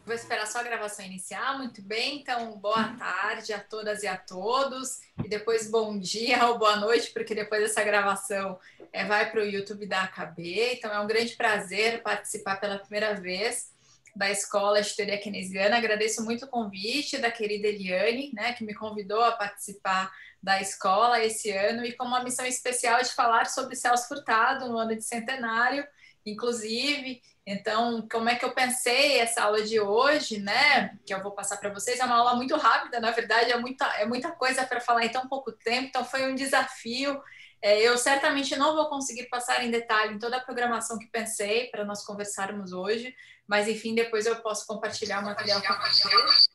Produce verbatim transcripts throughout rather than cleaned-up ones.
Vou esperar só a gravação iniciar. Muito bem, então boa tarde a todas e a todos, e depois bom dia ou boa noite, porque depois dessa gravação é, vai para o YouTube da A K B. Então é um grande prazer participar pela primeira vez da Escola de Teoria Keynesiana. Agradeço muito o convite da querida Eliane, né, que me convidou a participar da escola esse ano, e com uma missão especial de falar sobre Celso Furtado no ano de centenário, inclusive. Então, como é que eu pensei essa aula de hoje, né? Que eu vou passar para vocês. É uma aula muito rápida, na verdade, é muita, é muita coisa para falar em tão pouco tempo, então foi um desafio. É, eu certamente não vou conseguir passar em detalhe em toda a programação que pensei para nós conversarmos hoje, mas enfim, depois eu posso compartilhar o material com vocês.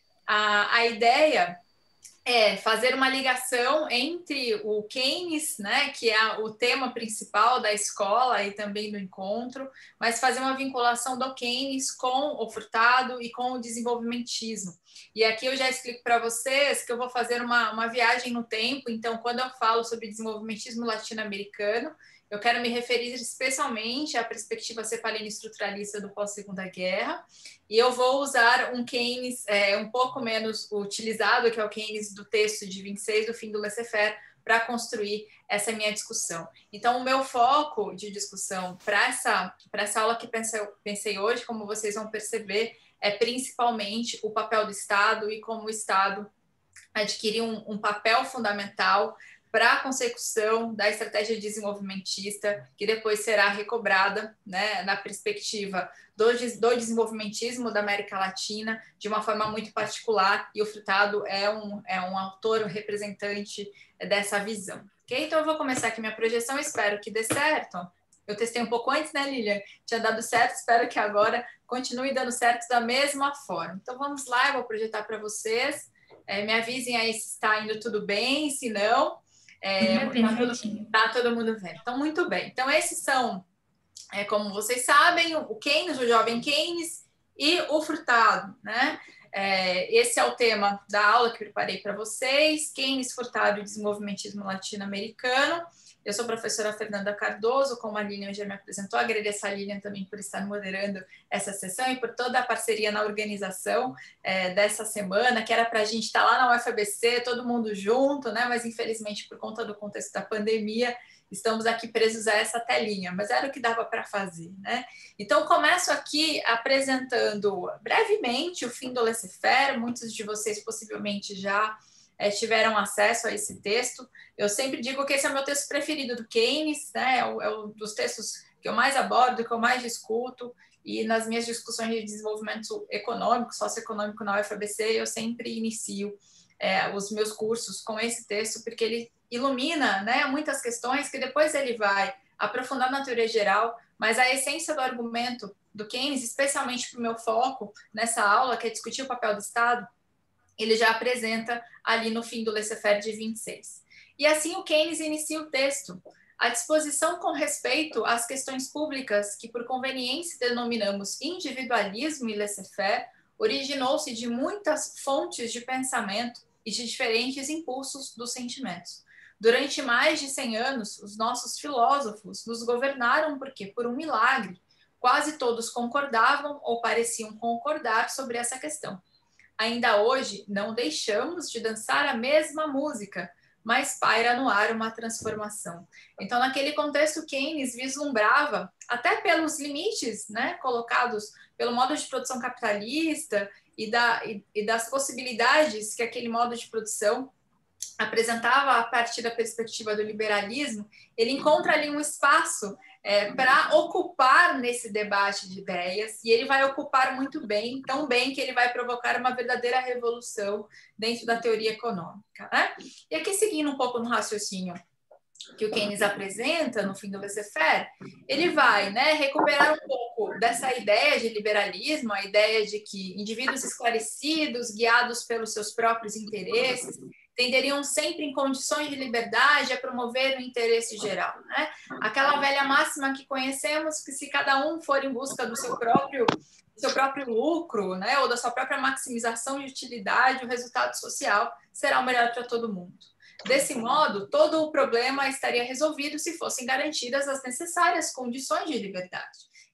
A, a ideia é fazer uma ligação entre o Keynes, né, que é o tema principal da escola e também do encontro, mas fazer uma vinculação do Keynes com o Furtado e com o desenvolvimentismo. E aqui eu já explico para vocês que eu vou fazer uma, uma viagem no tempo. Então, quando eu falo sobre desenvolvimentismo latino-americano, eu quero me referir especialmente à perspectiva cepalina estruturalista do pós-segunda guerra, e eu vou usar um Keynes é, um pouco menos utilizado, que é o Keynes do texto de vinte e seis, do fim do laissez-faire, para construir essa minha discussão. Então, o meu foco de discussão para essa, para essa aula que pensei, pensei hoje, como vocês vão perceber, é principalmente o papel do Estado e como o Estado adquirir um, um papel fundamental para a consecução da estratégia desenvolvimentista, que depois será recobrada, né, na perspectiva do, do desenvolvimentismo da América Latina, de uma forma muito particular, e o Furtado é um, é um autor, um representante dessa visão. Okay? Então, eu vou começar aqui minha projeção, espero que dê certo. Eu testei um pouco antes, né, Lilian? Tinha dado certo, espero que agora continue dando certo da mesma forma. Então, vamos lá, eu vou projetar para vocês. É, me avisem aí se está indo tudo bem, se não... É, tá, todo, tá todo mundo vendo. Então, muito bem. Então, esses são, é, como vocês sabem, o Keynes, o jovem Keynes e o Furtado, né? É, esse é o tema da aula que eu preparei para vocês: Keynes, Furtado e desenvolvimentismo latino-americano. Eu sou a professora Fernanda Cardoso, como a Lilian já me apresentou. Agradeço a Lilian também por estar moderando essa sessão e por toda a parceria na organização é, dessa semana, que era para a gente estar lá na U F A B C, todo mundo junto, né? Mas infelizmente, por conta do contexto da pandemia, estamos aqui presos a essa telinha, mas era o que dava para fazer, né? Então, começo aqui apresentando brevemente o fim do laissez-faire. Muitos de vocês possivelmente já É, tiveram acesso a esse texto. Eu sempre digo que esse é o meu texto preferido do Keynes, né? É, o, é um dos textos que eu mais abordo, que eu mais discuto, e nas minhas discussões de desenvolvimento econômico, socioeconômico na U F A B C, eu sempre inicio é, os meus cursos com esse texto, porque ele ilumina, né, muitas questões que depois ele vai aprofundar na teoria geral, mas a essência do argumento do Keynes, especialmente para o meu foco nessa aula, que é discutir o papel do Estado, ele já apresenta ali no fim do laissez-faire de vinte e seis. E assim o Keynes inicia o texto. A disposição com respeito às questões públicas, que por conveniência denominamos individualismo e laissez-faire, originou-se de muitas fontes de pensamento e de diferentes impulsos dos sentimentos. Durante mais de cem anos, os nossos filósofos nos governaram porque, por um milagre, quase todos concordavam ou pareciam concordar sobre essa questão. Ainda hoje, não deixamos de dançar a mesma música, mas paira no ar uma transformação. Então, naquele contexto, Keynes vislumbrava, até pelos limites, né, colocados pelo modo de produção capitalista e, da, e, e das possibilidades que aquele modo de produção apresentava a partir da perspectiva do liberalismo, ele encontra ali um espaço é, para ocupar nesse debate de ideias, e ele vai ocupar muito bem, tão bem que ele vai provocar uma verdadeira revolução dentro da teoria econômica, né? E aqui, seguindo um pouco no raciocínio que o Keynes apresenta no fim do laissez-faire, ele vai, né, recuperar um pouco dessa ideia de liberalismo, a ideia de que indivíduos esclarecidos, guiados pelos seus próprios interesses, tenderiam sempre em condições de liberdade a promover o interesse geral, né? Aquela velha máxima que conhecemos, que se cada um for em busca do seu próprio, do seu próprio lucro, né, ou da sua própria maximização de utilidade, o resultado social será o melhor para todo mundo. Desse modo, todo o problema estaria resolvido se fossem garantidas as necessárias condições de liberdade.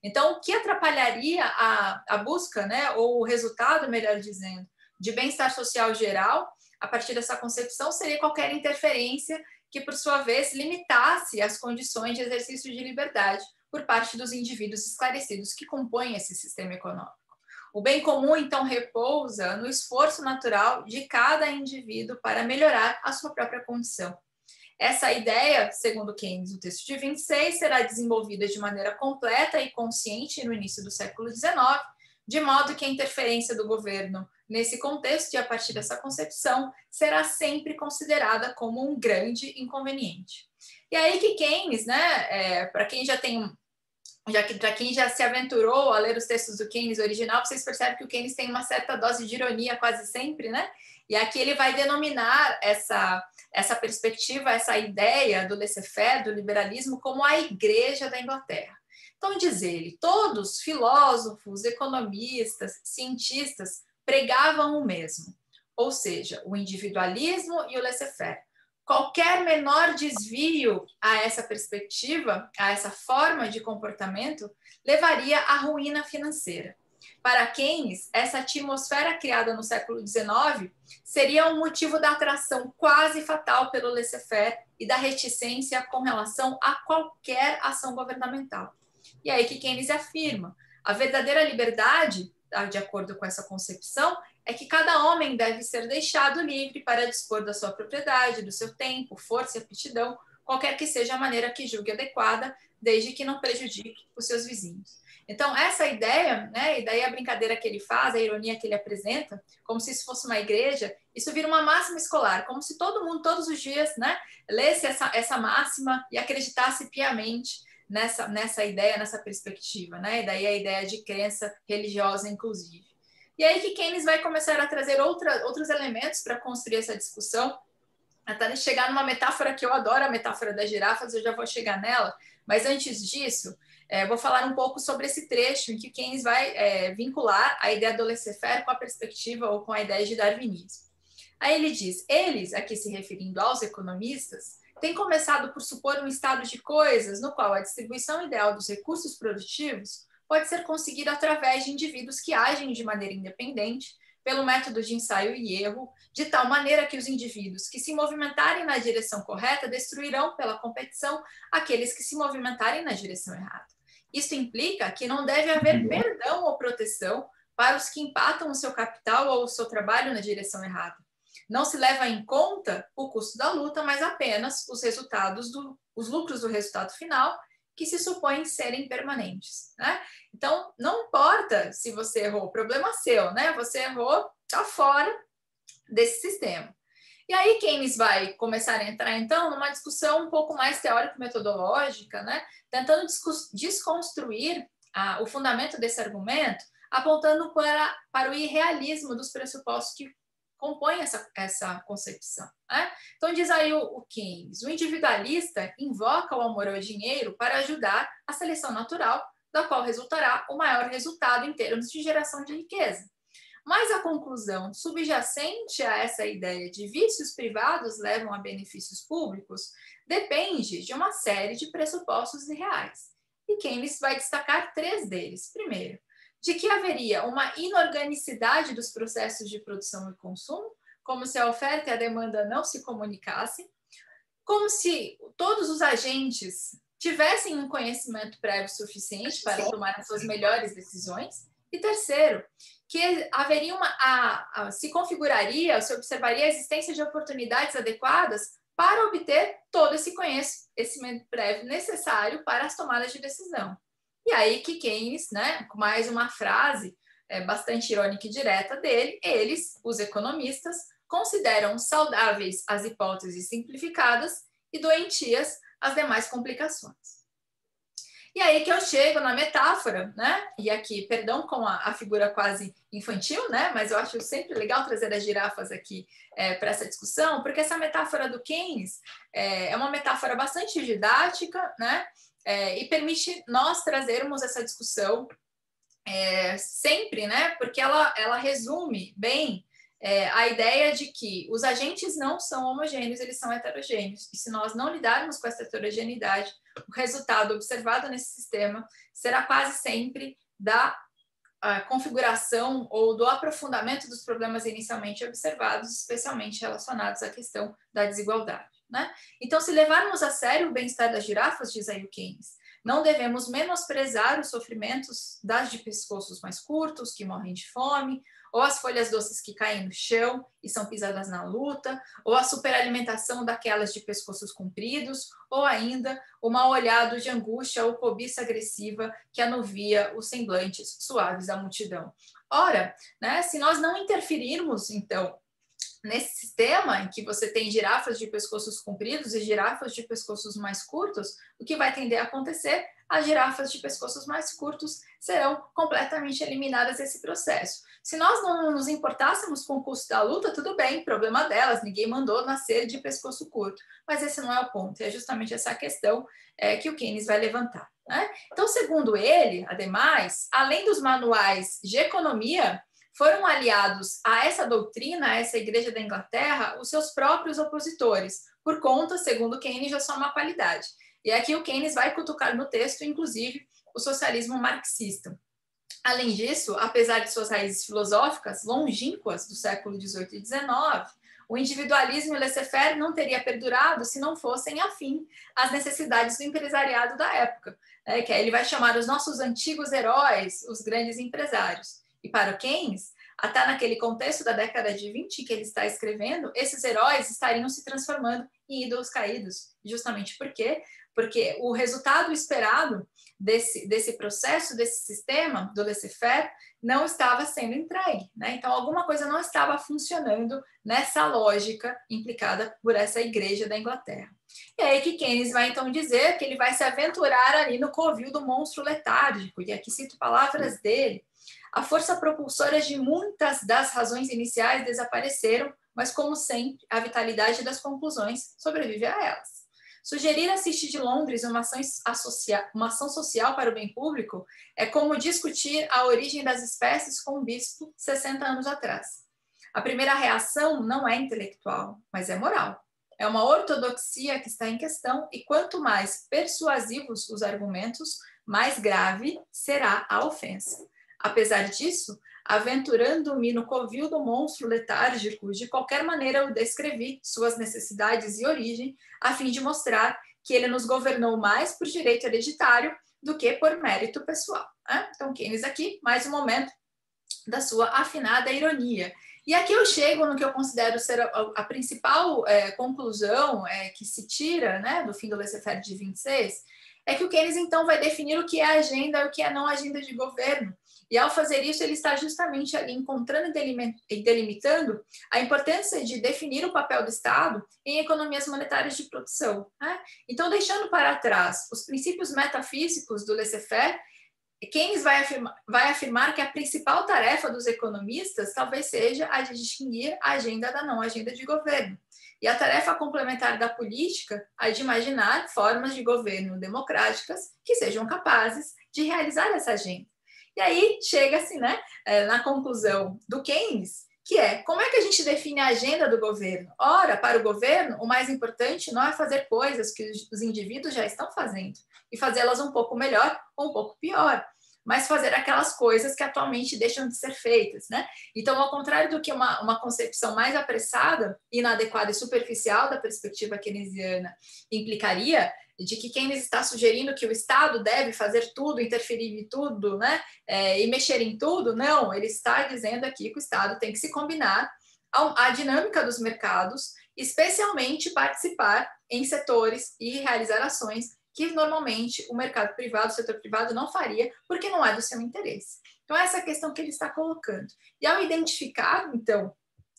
Então, o que atrapalharia a, a busca, né, ou o resultado, melhor dizendo, de bem-estar social geral, a partir dessa concepção, seria qualquer interferência que, por sua vez, limitasse as condições de exercício de liberdade por parte dos indivíduos esclarecidos que compõem esse sistema econômico. O bem comum, então, repousa no esforço natural de cada indivíduo para melhorar a sua própria condição. Essa ideia, segundo Keynes, no texto de vinte e seis, será desenvolvida de maneira completa e consciente no início do século dezenove, de modo que a interferência do governo nesse contexto e a partir dessa concepção será sempre considerada como um grande inconveniente. E aí que Keynes, né, é, para quem já tem um já que para quem já se aventurou a ler os textos do Keynes original, vocês percebem que o Keynes tem uma certa dose de ironia quase sempre, né? E aqui ele vai denominar essa, essa perspectiva, essa ideia do laissez-faire, do liberalismo, como a Igreja da Inglaterra. Então, diz ele, todos, filósofos, economistas, cientistas, pregavam o mesmo, ou seja, o individualismo e o laissez-faire. Qualquer menor desvio a essa perspectiva, a essa forma de comportamento, levaria à ruína financeira. Para Keynes, essa atmosfera criada no século dezenove seria um motivo da atração quase fatal pelo laissez-faire e da reticência com relação a qualquer ação governamental. E aí que Keynes afirma, a verdadeira liberdade, de acordo com essa concepção, é que cada homem deve ser deixado livre para dispor da sua propriedade, do seu tempo, força e aptidão, qualquer que seja a maneira que julgue adequada, desde que não prejudique os seus vizinhos. Então, essa ideia, né, e daí a brincadeira que ele faz, a ironia que ele apresenta, como se isso fosse uma igreja, isso vira uma máxima escolar, como se todo mundo, todos os dias, né, lesse essa, essa máxima e acreditasse piamente nessa, nessa ideia, nessa perspectiva, né, e daí a ideia de crença religiosa, inclusive. E aí que Keynes vai começar a trazer outra, outros elementos para construir essa discussão, até chegar numa metáfora que eu adoro, a metáfora das girafas, eu já vou chegar nela, mas antes disso, é, vou falar um pouco sobre esse trecho em que Keynes vai é, vincular a ideia do laissez-faire com a perspectiva ou com a ideia de darwinismo. Aí ele diz, eles, aqui se referindo aos economistas, têm começado por supor um estado de coisas no qual a distribuição ideal dos recursos produtivos pode ser conseguida através de indivíduos que agem de maneira independente, pelo método de ensaio e erro, de tal maneira que os indivíduos que se movimentarem na direção correta destruirão pela competição aqueles que se movimentarem na direção errada. Isso implica que não deve haver perdão ou proteção para os que empatam o seu capital ou o seu trabalho na direção errada. Não se leva em conta o custo da luta, mas apenas os resultados do, os lucros do resultado final, que se supõem serem permanentes, né? Então, não importa se você errou, o problema é seu, né? Você errou, tá fora desse sistema. E aí Keynes vai começar a entrar, então, numa discussão um pouco mais teórico-metodológica, né? Tentando desconstruir ah, o fundamento desse argumento, apontando para, para o irrealismo dos pressupostos que compõem essa, essa concepção, né? Então, diz aí o, o Keynes, o individualista invoca o amor ao dinheiro para ajudar a seleção natural, da qual resultará o maior resultado em termos de geração de riqueza. Mas a conclusão subjacente a essa ideia de vícios privados levam a benefícios públicos depende de uma série de pressupostos irreais. E Keynes vai destacar três deles. Primeiro, de que haveria uma inorganicidade dos processos de produção e consumo, como se a oferta e a demanda não se comunicassem, como se todos os agentes tivessem um conhecimento prévio suficiente para tomar as suas melhores decisões. E terceiro, que haveria uma, a, a, se configuraria, se observaria a existência de oportunidades adequadas para obter todo esse conhecimento prévio necessário para as tomadas de decisão. E aí que Keynes, né, com mais uma frase é, bastante irônica e direta dele, eles, os economistas, consideram saudáveis as hipóteses simplificadas e doentias as demais complicações. E aí que eu chego na metáfora, né? E aqui, perdão com a, a figura quase infantil, né? Mas eu acho sempre legal trazer as girafas aqui é, para essa discussão, porque essa metáfora do Keynes é, é uma metáfora bastante didática, né? É, e permite nós trazermos essa discussão é, sempre, né? Porque ela, ela resume bem é, a ideia de que os agentes não são homogêneos, eles são heterogêneos. E se nós não lidarmos com essa heterogeneidade, o resultado observado nesse sistema será quase sempre da a configuração ou do aprofundamento dos problemas inicialmente observados, especialmente relacionados à questão da desigualdade, né? Então, se levarmos a sério o bem-estar das girafas, diz aí o Keynes, não devemos menosprezar os sofrimentos das de pescoços mais curtos, que morrem de fome, ou as folhas doces que caem no chão e são pisadas na luta, ou a superalimentação daquelas de pescoços compridos, ou ainda o mal olhado de angústia ou cobiça agressiva que anuvia os semblantes suaves da multidão. Ora, né, se nós não interferirmos, então, nesse sistema em que você tem girafas de pescoços compridos e girafas de pescoços mais curtos, o que vai tender a acontecer? As girafas de pescoços mais curtos serão completamente eliminadas desse processo. Se nós não nos importássemos com o custo da luta, tudo bem, problema delas, ninguém mandou nascer de pescoço curto. Mas esse não é o ponto, é justamente essa questão é, que o Keynes vai levantar, né? Então, segundo ele, ademais, além dos manuais de economia, foram aliados a essa doutrina, a essa igreja da Inglaterra, os seus próprios opositores, por conta, segundo Keynes, da sua má qualidade. E aqui o Keynes vai cutucar no texto, inclusive, o socialismo marxista. Além disso, apesar de suas raízes filosóficas longínquas do século dezoito e dezenove, o individualismo e o laissez-faire não teria perdurado se não fossem afim às necessidades do empresariado da época, né, que aí ele vai chamar os nossos antigos heróis, os grandes empresários. E para o Keynes, até naquele contexto da década de vinte que ele está escrevendo, esses heróis estariam se transformando em ídolos caídos. Justamente por quê? Porque o resultado esperado desse, desse processo, desse sistema do laissez-faire, não estava sendo entregue, né? Então, alguma coisa não estava funcionando nessa lógica implicada por essa igreja da Inglaterra. E aí que Keynes vai, então, dizer que ele vai se aventurar ali no covil do monstro letárgico, e aqui cito palavras dele: a força propulsora de muitas das razões iniciais desapareceram, mas, como sempre, a vitalidade das conclusões sobrevive a elas. Sugerir a City de Londres uma ação, associa... uma ação social para o bem público é como discutir a origem das espécies com um bispo sessenta anos atrás. A primeira reação não é intelectual, mas é moral. É uma ortodoxia que está em questão, e quanto mais persuasivos os argumentos, mais grave será a ofensa. Apesar disso, aventurando-me no covil do monstro letárgico, de qualquer maneira eu descrevi suas necessidades e origem, a fim de mostrar que ele nos governou mais por direito hereditário do que por mérito pessoal, né? Então, Keynes aqui, mais um momento da sua afinada ironia. E aqui eu chego no que eu considero ser a, a principal é, conclusão é, que se tira, né, do fim do laissez-faire de vinte e seis, é que o Keynes, então, vai definir o que é agenda e o que é não agenda de governo. E, ao fazer isso, ele está justamente ali encontrando e delimitando a importância de definir o papel do Estado em economias monetárias de produção, né? Então, deixando para trás os princípios metafísicos do laissez-faire, Keynes vai afirmar, vai afirmar que a principal tarefa dos economistas talvez seja a de distinguir a agenda da não agenda de governo. E a tarefa complementar da política, a de imaginar formas de governo democráticas que sejam capazes de realizar essa agenda. E aí chega-se, né, na conclusão do Keynes, que é: como é que a gente define a agenda do governo? Ora, para o governo, o mais importante não é fazer coisas que os indivíduos já estão fazendo e fazê-las um pouco melhor ou um pouco pior, mas fazer aquelas coisas que atualmente deixam de ser feitas, né? Então, ao contrário do que uma, uma concepção mais apressada, inadequada e superficial da perspectiva keynesiana implicaria, de que Keynes está sugerindo que o Estado deve fazer tudo, interferir em tudo, né? É, e mexer em tudo, não, ele está dizendo aqui que o Estado tem que se combinar à dinâmica dos mercados, especialmente participar em setores e realizar ações que normalmente o mercado privado, o setor privado não faria, porque não é do seu interesse. Então, essa é a questão que ele está colocando. E ao identificar, então,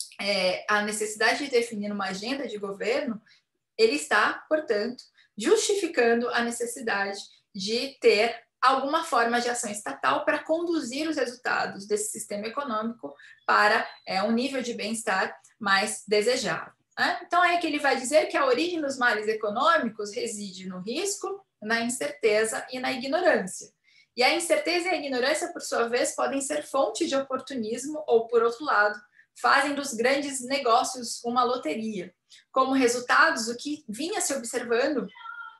é, a necessidade de definir uma agenda de governo, ele está, portanto, justificando a necessidade de ter alguma forma de ação estatal para conduzir os resultados desse sistema econômico para é, um nível de bem-estar mais desejável. Né? Então, é que ele vai dizer que a origem dos males econômicos reside no risco, na incerteza e na ignorância. E a incerteza e a ignorância, por sua vez, podem ser fonte de oportunismo ou, por outro lado, fazem dos grandes negócios uma loteria. Como resultados, o que vinha se observando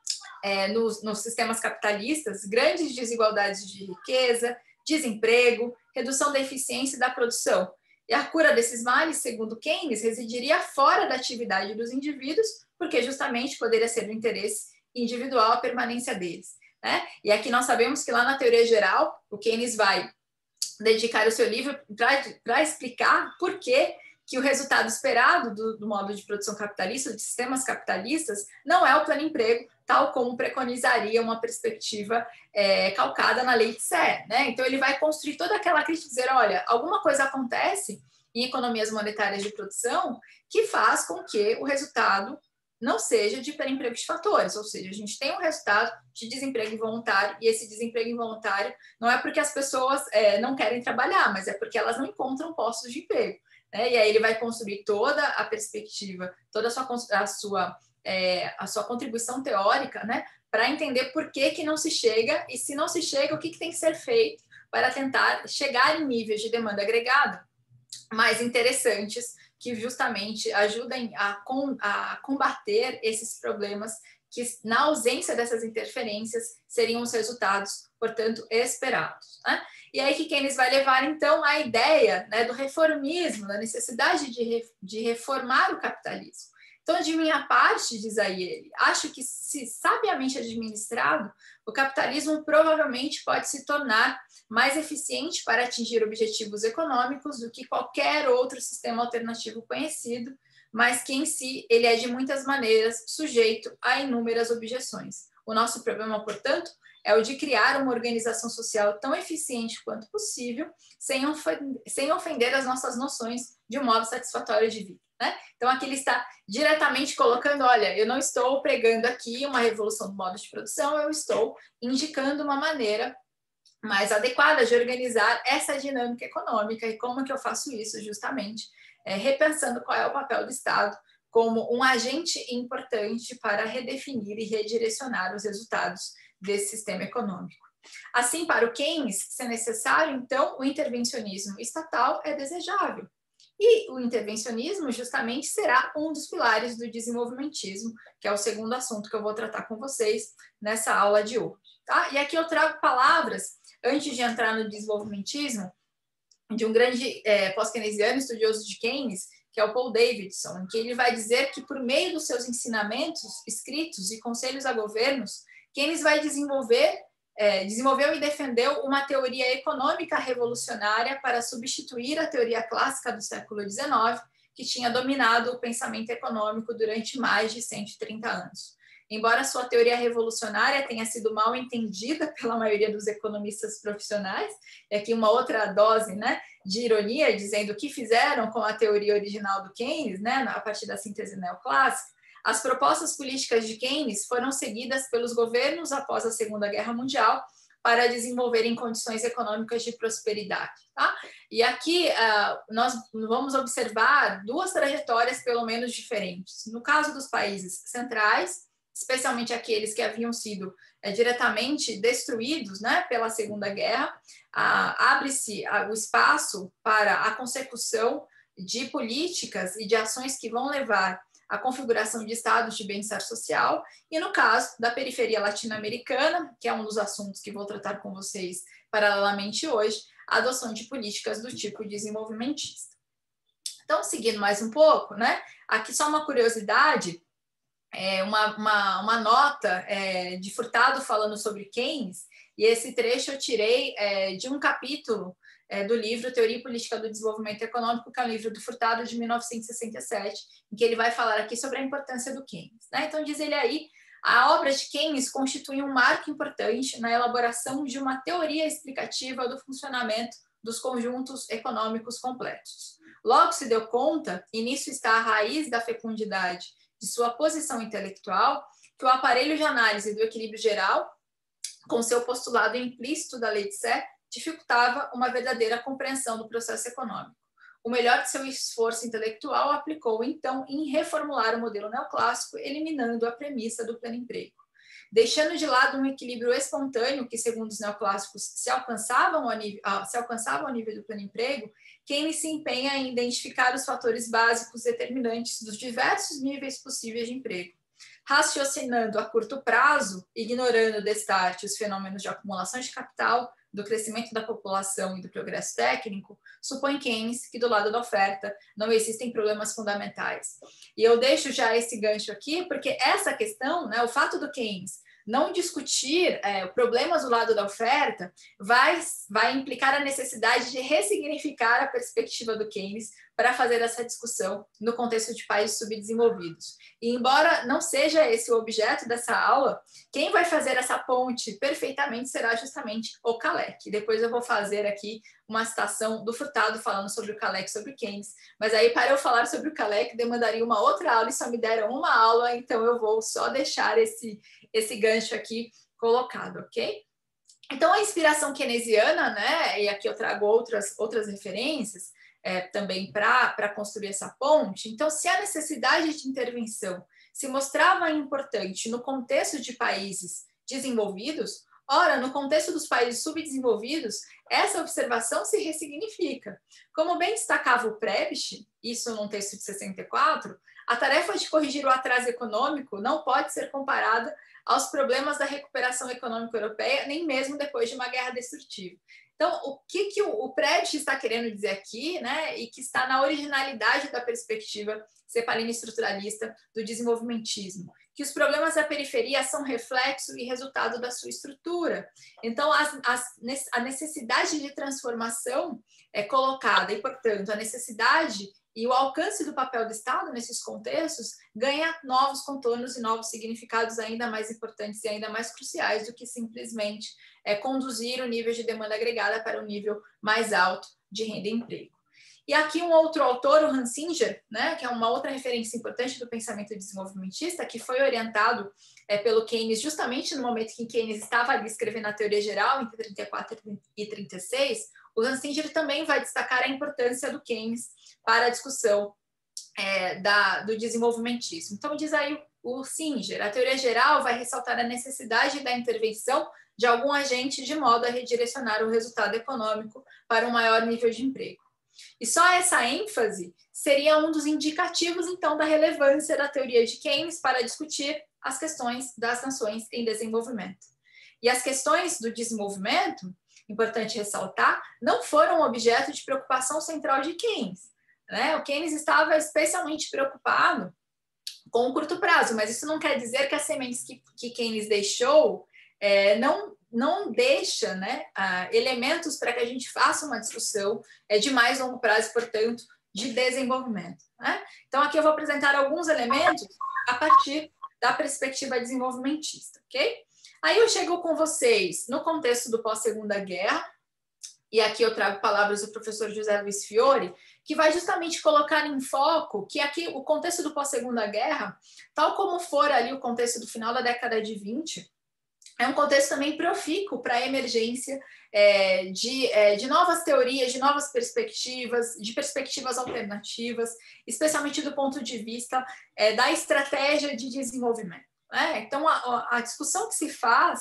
é, nos, nos sistemas capitalistas grandes desigualdades de riqueza, desemprego, redução da eficiência da produção. E a cura desses males, segundo Keynes, residiria fora da atividade dos indivíduos, porque justamente poderia ser do interesse individual a permanência deles, né? E aqui nós sabemos que lá na teoria geral, o Keynes vai dedicar o seu livro para explicar por que que o resultado esperado do, do modo de produção capitalista, de sistemas capitalistas, não é o pleno emprego, tal como preconizaria uma perspectiva é, calcada na lei de Sé, né? Então, ele vai construir toda aquela crítica, dizer, olha, alguma coisa acontece em economias monetárias de produção que faz com que o resultado não seja de pleno emprego de fatores, ou seja, a gente tem um resultado de desemprego involuntário, e esse desemprego involuntário não é porque as pessoas é, não querem trabalhar, mas é porque elas não encontram postos de emprego. Né? E aí ele vai construir toda a perspectiva, toda a sua, a sua, é, a sua contribuição teórica, né? Para entender por que, que não se chega, e se não se chega, o que, que tem que ser feito para tentar chegar em níveis de demanda agregada mais interessantes, que justamente ajudem a, com, a combater esses problemas que, na ausência dessas interferências, seriam os resultados, portanto, esperados. Né? E aí que Keynes vai levar, então, a ideia, né, do reformismo, da necessidade de, re, de reformar o capitalismo. Então, de minha parte, diz aí ele, acho que, se sabiamente administrado, o capitalismo provavelmente pode se tornar mais eficiente para atingir objetivos econômicos do que qualquer outro sistema alternativo conhecido, mas que em si ele é de muitas maneiras sujeito a inúmeras objeções. O nosso problema, portanto, é o de criar uma organização social tão eficiente quanto possível, sem ofender, sem ofender as nossas noções de um modo satisfatório de vida. Né? Então, aqui ele está diretamente colocando, olha, eu não estou pregando aqui uma revolução do modo de produção, eu estou indicando uma maneira mais adequada de organizar essa dinâmica econômica. E como que eu faço isso? Justamente é, repensando qual é o papel do Estado como um agente importante para redefinir e redirecionar os resultados desse sistema econômico. Assim, para o Keynes, se necessário, então, o intervencionismo estatal é desejável. E o intervencionismo justamente será um dos pilares do desenvolvimentismo, que é o segundo assunto que eu vou tratar com vocês nessa aula de hoje. Tá? E aqui eu trago palavras, antes de entrar no desenvolvimentismo, de um grande é, pós-keynesiano, estudioso de Keynes, que é o Paul Davidson, em que ele vai dizer que, por meio dos seus ensinamentos escritos e conselhos a governos, Keynes vai desenvolver, é, desenvolveu e defendeu uma teoria econômica revolucionária para substituir a teoria clássica do século dezenove, que tinha dominado o pensamento econômico durante mais de cento e trinta anos. Embora sua teoria revolucionária tenha sido mal entendida pela maioria dos economistas profissionais, e aqui uma outra dose, né, de ironia, dizendo o que fizeram com a teoria original do Keynes, né, a partir da síntese neoclássica, as propostas políticas de Keynes foram seguidas pelos governos após a Segunda Guerra Mundial para desenvolverem condições econômicas de prosperidade. Tá? E aqui uh, nós vamos observar duas trajetórias pelo menos diferentes. No caso dos países centrais, especialmente aqueles que haviam sido é, diretamente destruídos, né, pela Segunda Guerra, ah, abre-se ah, o espaço para a consecução de políticas e de ações que vão levar à configuração de estados de bem-estar social, e no caso da periferia latino-americana, que é um dos assuntos que vou tratar com vocês paralelamente hoje, a adoção de políticas do tipo desenvolvimentista. Então, seguindo mais um pouco, né, aqui só uma curiosidade, É uma, uma, uma nota é, de Furtado falando sobre Keynes, e esse trecho eu tirei é, de um capítulo é, do livro Teoria e Política do Desenvolvimento Econômico, que é um livro do Furtado de mil novecentos e sessenta e sete, em que ele vai falar aqui sobre a importância do Keynes. Né? Então, diz ele aí, a obra de Keynes constitui um marco importante na elaboração de uma teoria explicativa do funcionamento dos conjuntos econômicos complexos. Logo se deu conta, e nisso está a raiz da fecundidade de sua posição intelectual, que o aparelho de análise do equilíbrio geral, com seu postulado implícito da lei de Sé, dificultava uma verdadeira compreensão do processo econômico. O melhor de seu esforço intelectual aplicou, então, em reformular o modelo neoclássico, eliminando a premissa do pleno emprego. Deixando de lado um equilíbrio espontâneo que, segundo os neoclássicos, se alcançavam ao nível, se alcançava ao nível do pleno emprego, Keynes se empenha em identificar os fatores básicos determinantes dos diversos níveis possíveis de emprego. raciocinando a curto prazo, ignorando de start os fenômenos de acumulação de capital, do crescimento da população e do progresso técnico, supõe Keynes que do lado da oferta não existem problemas fundamentais. E eu deixo já esse gancho aqui, porque essa questão, né, o fato do Keynes não discutir é, problemas do lado da oferta vai, vai implicar a necessidade de ressignificar a perspectiva do Keynes para fazer essa discussão no contexto de países subdesenvolvidos. E embora não seja esse o objeto dessa aula, quem vai fazer essa ponte perfeitamente será justamente o Kalecki. Depois eu vou fazer aqui uma citação do Furtado falando sobre o Kalecki, sobre o Keynes, mas aí para eu falar sobre o Kalecki demandaria uma outra aula e só me deram uma aula, então eu vou só deixar esse, esse gancho aqui colocado, ok? Então a inspiração keynesiana, né, e aqui eu trago outras, outras referências, É, também para construir essa ponte. Então, se a necessidade de intervenção se mostrava importante no contexto de países desenvolvidos, ora, no contexto dos países subdesenvolvidos, essa observação se ressignifica. Como bem destacava o Prebisch, isso num texto de sessenta e quatro, a tarefa de corrigir o atraso econômico não pode ser comparada aos problemas da recuperação econômica europeia, nem mesmo depois de uma guerra destrutiva. Então, o que, que o Prebisch está querendo dizer aqui, né, e que está na originalidade da perspectiva cepalina estruturalista do desenvolvimentismo, que os problemas da periferia são reflexo e resultado da sua estrutura. Então, as, as, a necessidade de transformação é colocada e, portanto, a necessidade e o alcance do papel do Estado nesses contextos ganha novos contornos e novos significados ainda mais importantes e ainda mais cruciais do que simplesmente é, conduzir o nível de demanda agregada para um nível mais alto de renda e emprego. E aqui um outro autor, o Hans Singer, né, que é uma outra referência importante do pensamento desenvolvimentista, que foi orientado é, pelo Keynes justamente no momento em que Keynes estava ali escrevendo a teoria geral, entre trinta e quatro e trinta e seis, o Hans Singer também vai destacar a importância do Keynes para a discussão é, da, do desenvolvimentismo. Então, diz aí o, o Singer, a teoria geral vai ressaltar a necessidade da intervenção de algum agente de modo a redirecionar o resultado econômico para um maior nível de emprego. E só essa ênfase seria um dos indicativos, então, da relevância da teoria de Keynes para discutir as questões das nações em desenvolvimento. E as questões do desenvolvimento, importante ressaltar, não foram objeto de preocupação central de Keynes, né? O Keynes estava especialmente preocupado com o curto prazo, mas isso não quer dizer que as sementes que, que Keynes deixou é, não, não deixa, né, uh, elementos para que a gente faça uma discussão é, de mais longo prazo, portanto, de desenvolvimento. Né? Então, aqui eu vou apresentar alguns elementos a partir da perspectiva desenvolvimentista, ok? Aí eu chego com vocês no contexto do pós-segunda guerra, e aqui eu trago palavras do professor José Luiz Fiore, que vai justamente colocar em foco que aqui o contexto do pós-segunda guerra, tal como for ali o contexto do final da década de vinte, é um contexto também profícuo para a emergência é, de, é, de novas teorias, de novas perspectivas, de perspectivas alternativas, especialmente do ponto de vista é, da estratégia de desenvolvimento. Né? Então, a, a discussão que se faz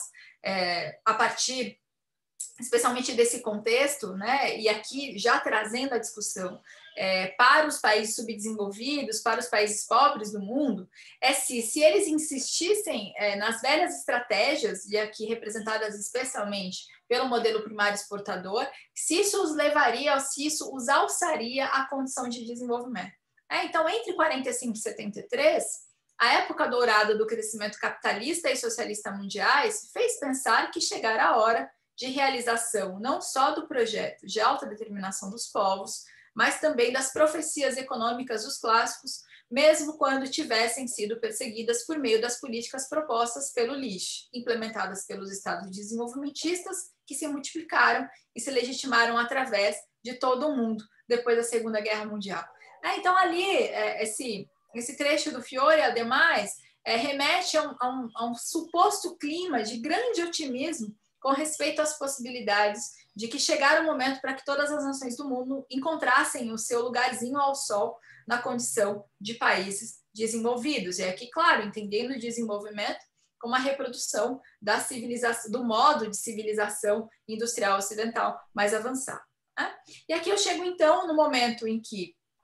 é, a partir, especialmente desse contexto, né, e aqui já trazendo a discussão é, para os países subdesenvolvidos, para os países pobres do mundo, é se, se eles insistissem é, nas velhas estratégias, e aqui representadas especialmente pelo modelo primário exportador, se isso os levaria, se isso os alçaria à condição de desenvolvimento. É, então, entre quarenta e cinco e setenta e três, a época dourada do crescimento capitalista e socialista mundiais fez pensar que chegara a hora de realização não só do projeto de autodeterminação dos povos, mas também das profecias econômicas dos clássicos, mesmo quando tivessem sido perseguidas por meio das políticas propostas pelo Lisch, implementadas pelos estados desenvolvimentistas, que se multiplicaram e se legitimaram através de todo o mundo depois da Segunda Guerra Mundial. Então, ali, esse, esse trecho do Fiore, ademais, remete a um, a, um, a um suposto clima de grande otimismo com respeito às possibilidades de que chegara o momento para que todas as nações do mundo encontrassem o seu lugarzinho ao sol na condição de países desenvolvidos. E aqui, claro, entendendo o desenvolvimento como a reprodução da civilização, do modo de civilização industrial ocidental mais avançado. Né? E aqui eu chego, então, no momento em que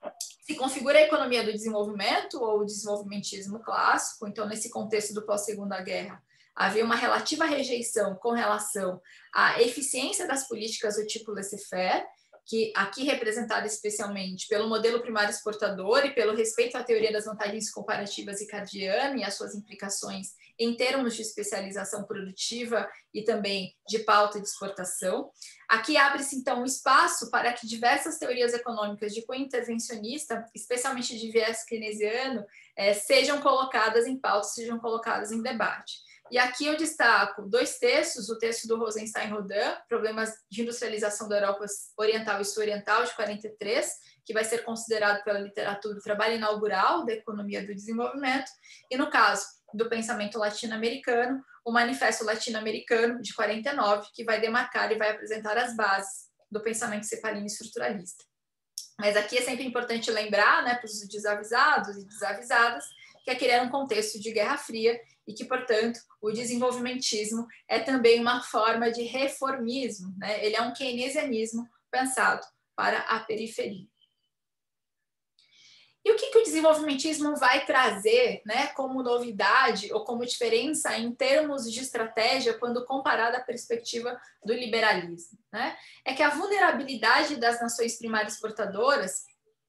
se configura a economia do desenvolvimento ou o desenvolvimentismo clássico. Então, nesse contexto do pós-segunda guerra, havia uma relativa rejeição com relação à eficiência das políticas do tipo laissez-faire, que aqui representada especialmente pelo modelo primário exportador e pelo respeito à teoria das vantagens comparativas ricardiana e as suas implicações em termos de especialização produtiva e também de pauta de exportação. Aqui abre-se, então, um espaço para que diversas teorias econômicas de cunho intervencionista, especialmente de viés keynesiano, eh, sejam colocadas em pauta, sejam colocadas em debate. E aqui eu destaco dois textos, o texto do Rosenstein-Rodin, Problemas de Industrialização da Europa Oriental e Sul-Oriental, de quarenta e três, que vai ser considerado pela literatura o trabalho inaugural da economia do desenvolvimento, e no caso do pensamento latino-americano, o Manifesto Latino-Americano, de quarenta e nove, que vai demarcar e vai apresentar as bases do pensamento cepalino estruturalista. Mas aqui é sempre importante lembrar, né, para os desavisados e desavisadas, que aquele era um contexto de Guerra Fria e que, portanto, o desenvolvimentismo é também uma forma de reformismo, né? Ele é um keynesianismo pensado para a periferia. E o que, que o desenvolvimentismo vai trazer, né, como novidade ou como diferença em termos de estratégia quando comparado à perspectiva do liberalismo, né? É que a vulnerabilidade das nações primárias exportadoras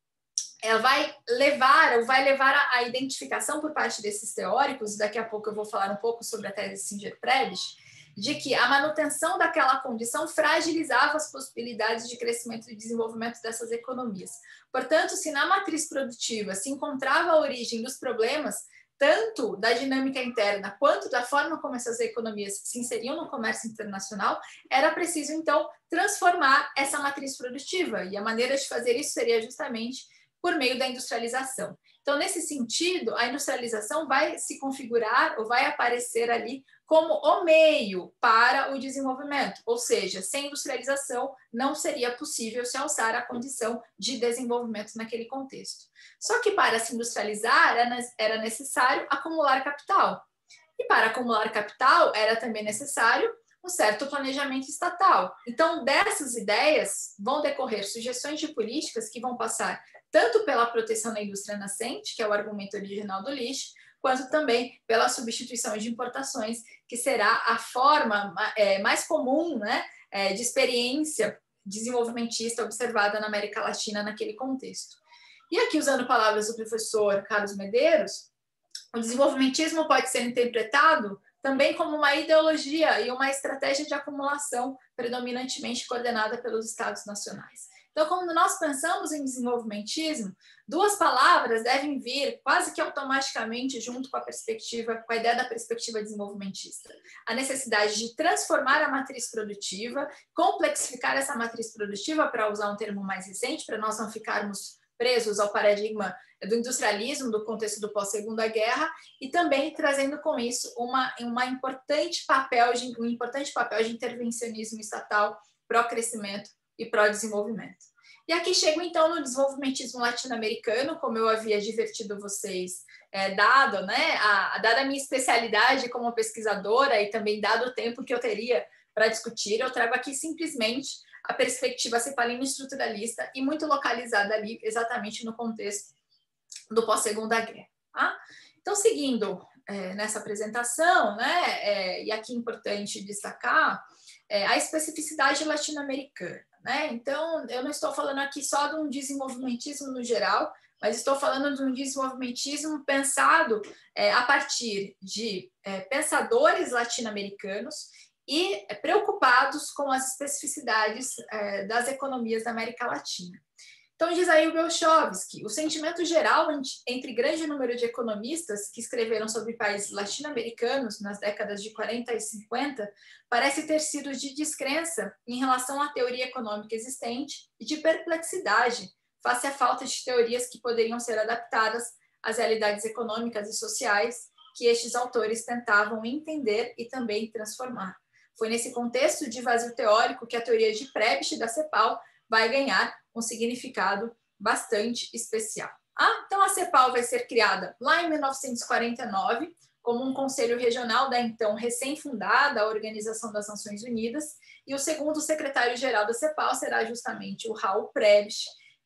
ela vai levar, ou vai levar à identificação por parte desses teóricos, daqui a pouco eu vou falar um pouco sobre a tese Singer-Prebisch, de que a manutenção daquela condição fragilizava as possibilidades de crescimento e desenvolvimento dessas economias. Portanto, se na matriz produtiva se encontrava a origem dos problemas, tanto da dinâmica interna quanto da forma como essas economias se inseriam no comércio internacional, era preciso, então, transformar essa matriz produtiva. E a maneira de fazer isso seria justamente por meio da industrialização. Então, nesse sentido, a industrialização vai se configurar ou vai aparecer ali como o meio para o desenvolvimento, ou seja, sem industrialização não seria possível se alçar a condição de desenvolvimento naquele contexto. Só que para se industrializar era necessário acumular capital. E para acumular capital era também necessário um certo planejamento estatal. Então, dessas ideias vão decorrer sugestões de políticas que vão passar tanto pela proteção da indústria nascente, que é o argumento original do Lisch, quanto também pela substituição de importações, que será a forma é, mais comum, né, é, de experiência desenvolvimentista observada na América Latina naquele contexto. E aqui, usando palavras do professor Carlos Medeiros, o desenvolvimentismo pode ser interpretado também como uma ideologia e uma estratégia de acumulação predominantemente coordenada pelos Estados nacionais. Então, quando nós pensamos em desenvolvimentismo, duas palavras devem vir quase que automaticamente junto com a perspectiva, com a ideia da perspectiva desenvolvimentista. A necessidade de transformar a matriz produtiva, complexificar essa matriz produtiva, para usar um termo mais recente, para nós não ficarmos presos ao paradigma do industrialismo, do contexto do pós-segunda guerra, e também trazendo com isso uma, uma importante papel de, um importante papel de intervencionismo estatal pró-crescimento e pró-desenvolvimento. E aqui chego, então, no desenvolvimentismo latino-americano, como eu havia divertido vocês, é, dado, né, a, a, dada a minha especialidade como pesquisadora e também dado o tempo que eu teria para discutir, eu trago aqui simplesmente a perspectiva cepalino-estruturalista e muito localizada ali, exatamente no contexto do pós-segunda guerra. Tá? Então, seguindo é, nessa apresentação, né, é, e aqui é importante destacar é, a especificidade latino-americana. Né? Então, eu não estou falando aqui só de um desenvolvimentismo no geral, mas estou falando de um desenvolvimentismo pensado é, a partir de é, pensadores latino-americanos e é, preocupados com as especificidades é, das economias da América Latina. Então, diz aí o Belchovsky, o sentimento geral entre grande número de economistas que escreveram sobre países latino-americanos nas décadas de quarenta e cinquenta parece ter sido de descrença em relação à teoria econômica existente e de perplexidade face à falta de teorias que poderiam ser adaptadas às realidades econômicas e sociais que estes autores tentavam entender e também transformar. Foi nesse contexto de vazio teórico que a teoria de Prebisch da CEPAL vai ganhar um significado bastante especial. Ah, então, a CEPAL vai ser criada lá em mil novecentos e quarenta e nove como um conselho regional da então recém-fundada Organização das Nações Unidas, e o segundo secretário-geral da CEPAL será justamente o Raul Prebisch,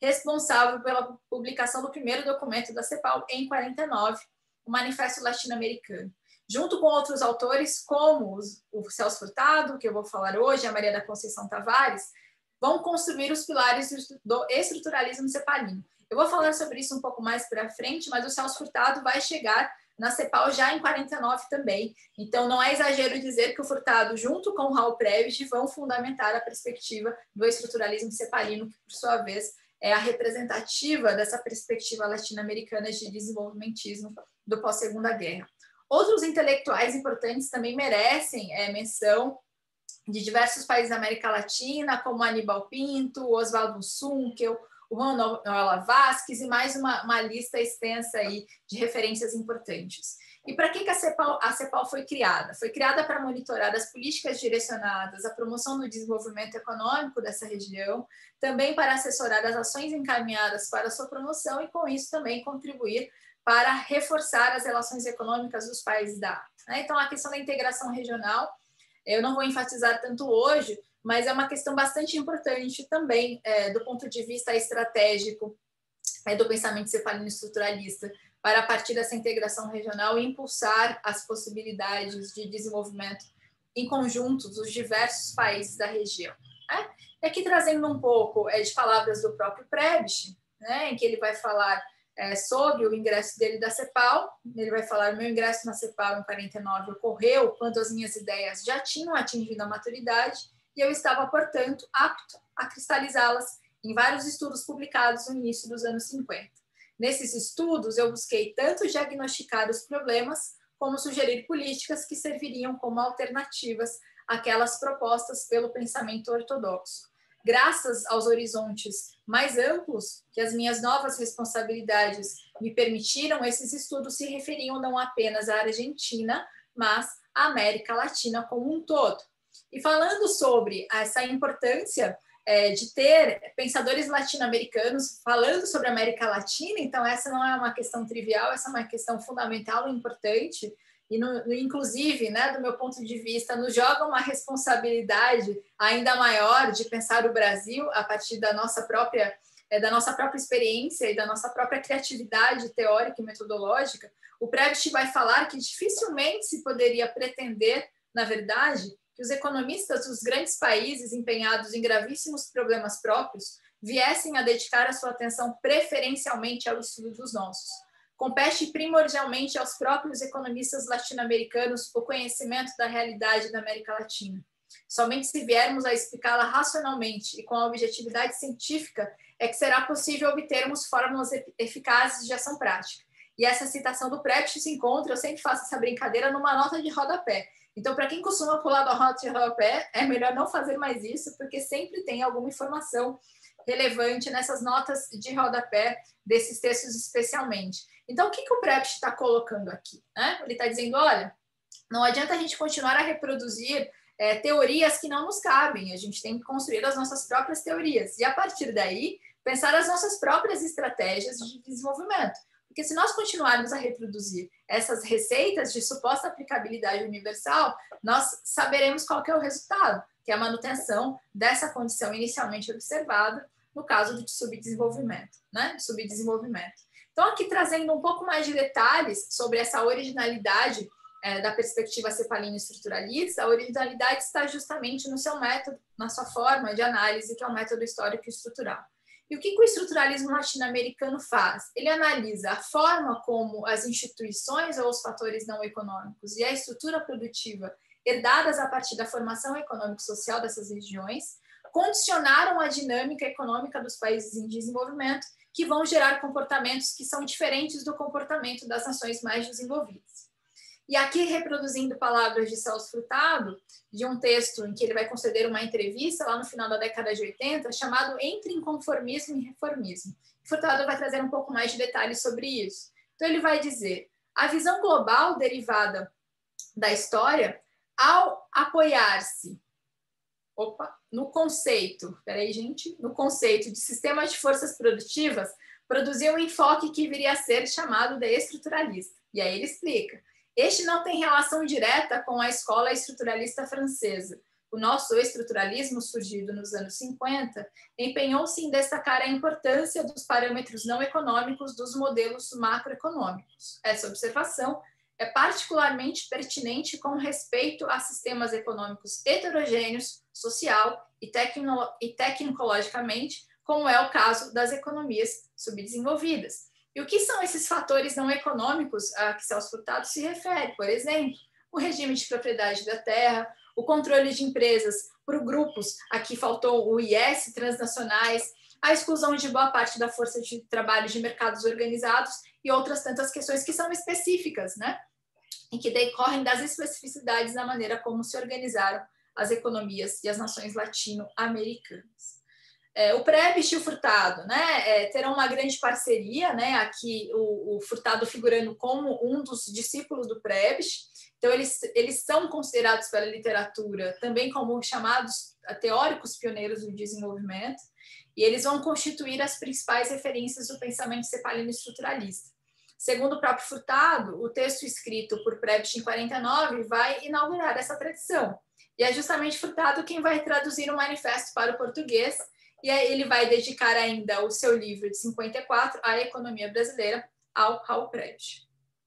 responsável pela publicação do primeiro documento da CEPAL em quarenta e nove, o Manifesto Latino-Americano. Junto com outros autores, como o Celso Furtado, que eu vou falar hoje, a Maria da Conceição Tavares, vão construir os pilares do estruturalismo cepalino. Eu vou falar sobre isso um pouco mais para frente, mas o Celso Furtado vai chegar na CEPAL já em quarenta e nove também. Então, não é exagero dizer que o Furtado, junto com o Raul Prebisch, vão fundamentar a perspectiva do estruturalismo cepalino, que, por sua vez, é a representativa dessa perspectiva latino-americana de desenvolvimentismo do pós-Segunda Guerra. Outros intelectuais importantes também merecem é, menção, de diversos países da América Latina, como Aníbal Pinto, Oswaldo Sunkel, o Juan Noela Vázquez e mais uma, uma lista extensa aí de referências importantes. E para que, que a CEPAL, a CEPAL foi criada? Foi criada para monitorar as políticas direcionadas à promoção do desenvolvimento econômico dessa região, também para assessorar as ações encaminhadas para a sua promoção e, com isso, também contribuir para reforçar as relações econômicas dos países da África. Então, a questão da integração regional, eu não vou enfatizar tanto hoje, mas é uma questão bastante importante também é, do ponto de vista estratégico é, do pensamento cepalino estruturalista, para, a partir dessa integração regional, impulsar as possibilidades de desenvolvimento em conjunto dos diversos países da região. Né? E aqui trazendo um pouco é, de palavras do próprio Prebisch, né, em que ele vai falar É, sobre o ingresso dele da CEPAL. Ele vai falar: meu ingresso na CEPAL em quarenta e nove ocorreu quando as minhas ideias já tinham atingido a maturidade e eu estava, portanto, apto a cristalizá-las em vários estudos publicados no início dos anos cinquenta. Nesses estudos, eu busquei tanto diagnosticar os problemas como sugerir políticas que serviriam como alternativas àquelas propostas pelo pensamento ortodoxo. Graças aos horizontes mais amplos que as minhas novas responsabilidades me permitiram, esses estudos se referiam não apenas à Argentina, mas à América Latina como um todo. E falando sobre essa importância é, de ter pensadores latino-americanos falando sobre a América Latina, então essa não é uma questão trivial, essa é uma questão fundamental e importante, e no, no, inclusive, né, do meu ponto de vista, nos joga uma responsabilidade ainda maior de pensar o Brasil a partir da nossa própria, é, da nossa própria experiência e da nossa própria criatividade teórica e metodológica. O Prebisch vai falar que dificilmente se poderia pretender, na verdade, que os economistas dos grandes países empenhados em gravíssimos problemas próprios viessem a dedicar a sua atenção preferencialmente ao estudo dos nossos. Compete primordialmente aos próprios economistas latino-americanos o conhecimento da realidade da América Latina. Somente se viermos a explicá-la racionalmente e com a objetividade científica é que será possível obtermos fórmulas eficazes de ação prática. E essa citação do Prebisch se encontra, eu sempre faço essa brincadeira, numa nota de rodapé. Então, para quem costuma pular da nota de rodapé, é melhor não fazer mais isso, porque sempre tem alguma informação relevante nessas notas de rodapé desses textos especialmente. Então, o que, que o Prebisch está colocando aqui? Né? Ele está dizendo, olha, não adianta a gente continuar a reproduzir é, teorias que não nos cabem, a gente tem que construir as nossas próprias teorias e, a partir daí, pensar as nossas próprias estratégias de desenvolvimento. Porque se nós continuarmos a reproduzir essas receitas de suposta aplicabilidade universal, nós saberemos qual que é o resultado, que é a manutenção dessa condição inicialmente observada no caso de subdesenvolvimento, né? De subdesenvolvimento. Então, aqui trazendo um pouco mais de detalhes sobre essa originalidade é, da perspectiva cepalina estruturalista, a originalidade está justamente no seu método, na sua forma de análise, que é o método histórico estrutural. E o que, que o estruturalismo latino-americano faz? Ele analisa a forma como as instituições ou os fatores não econômicos e a estrutura produtiva herdadas a partir da formação econômico-social dessas regiões condicionaram a dinâmica econômica dos países em desenvolvimento, que vão gerar comportamentos que são diferentes do comportamento das nações mais desenvolvidas. E aqui, reproduzindo palavras de Celso Furtado, de um texto em que ele vai conceder uma entrevista lá no final da década de oitenta, chamado Entre Inconformismo e Reformismo. Furtado vai trazer um pouco mais de detalhes sobre isso. Então, ele vai dizer, a visão global derivada da história, ao apoiar-se opa, no conceito, peraí, gente, no conceito de sistema de forças produtivas, produziu um enfoque que viria a ser chamado de estruturalista. E aí ele explica. Este não tem relação direta com a escola estruturalista francesa, o nosso estruturalismo, surgido nos anos cinquenta, empenhou-se em destacar a importância dos parâmetros não econômicos dos modelos macroeconômicos. Essa observação é particularmente pertinente com respeito a sistemas econômicos heterogêneos, social e, tecno e tecnologicamente, como é o caso das economias subdesenvolvidas. E o que são esses fatores não econômicos a que Celso Furtado se refere? Por exemplo, o regime de propriedade da terra, o controle de empresas por grupos, aqui faltou o I S, transnacionais, a exclusão de boa parte da força de trabalho de mercados organizados e outras tantas questões que são específicas, né? E que decorrem das especificidades da maneira como se organizaram as economias e as nações latino-americanas. É, o Prebisch e o Furtado, né, é, terão uma grande parceria, né, aqui o, o Furtado figurando como um dos discípulos do Prebisch. Então, eles, eles são considerados pela literatura também como chamados teóricos pioneiros do desenvolvimento, e eles vão constituir as principais referências do pensamento cepalino estruturalista. Segundo o próprio Furtado, o texto escrito por Prebisch em quarenta e nove vai inaugurar essa tradição, e é justamente Furtado quem vai traduzir o manifesto para o português, e aí ele vai dedicar ainda o seu livro de cinquenta e quatro, A Economia Brasileira, ao Raul Prebisch.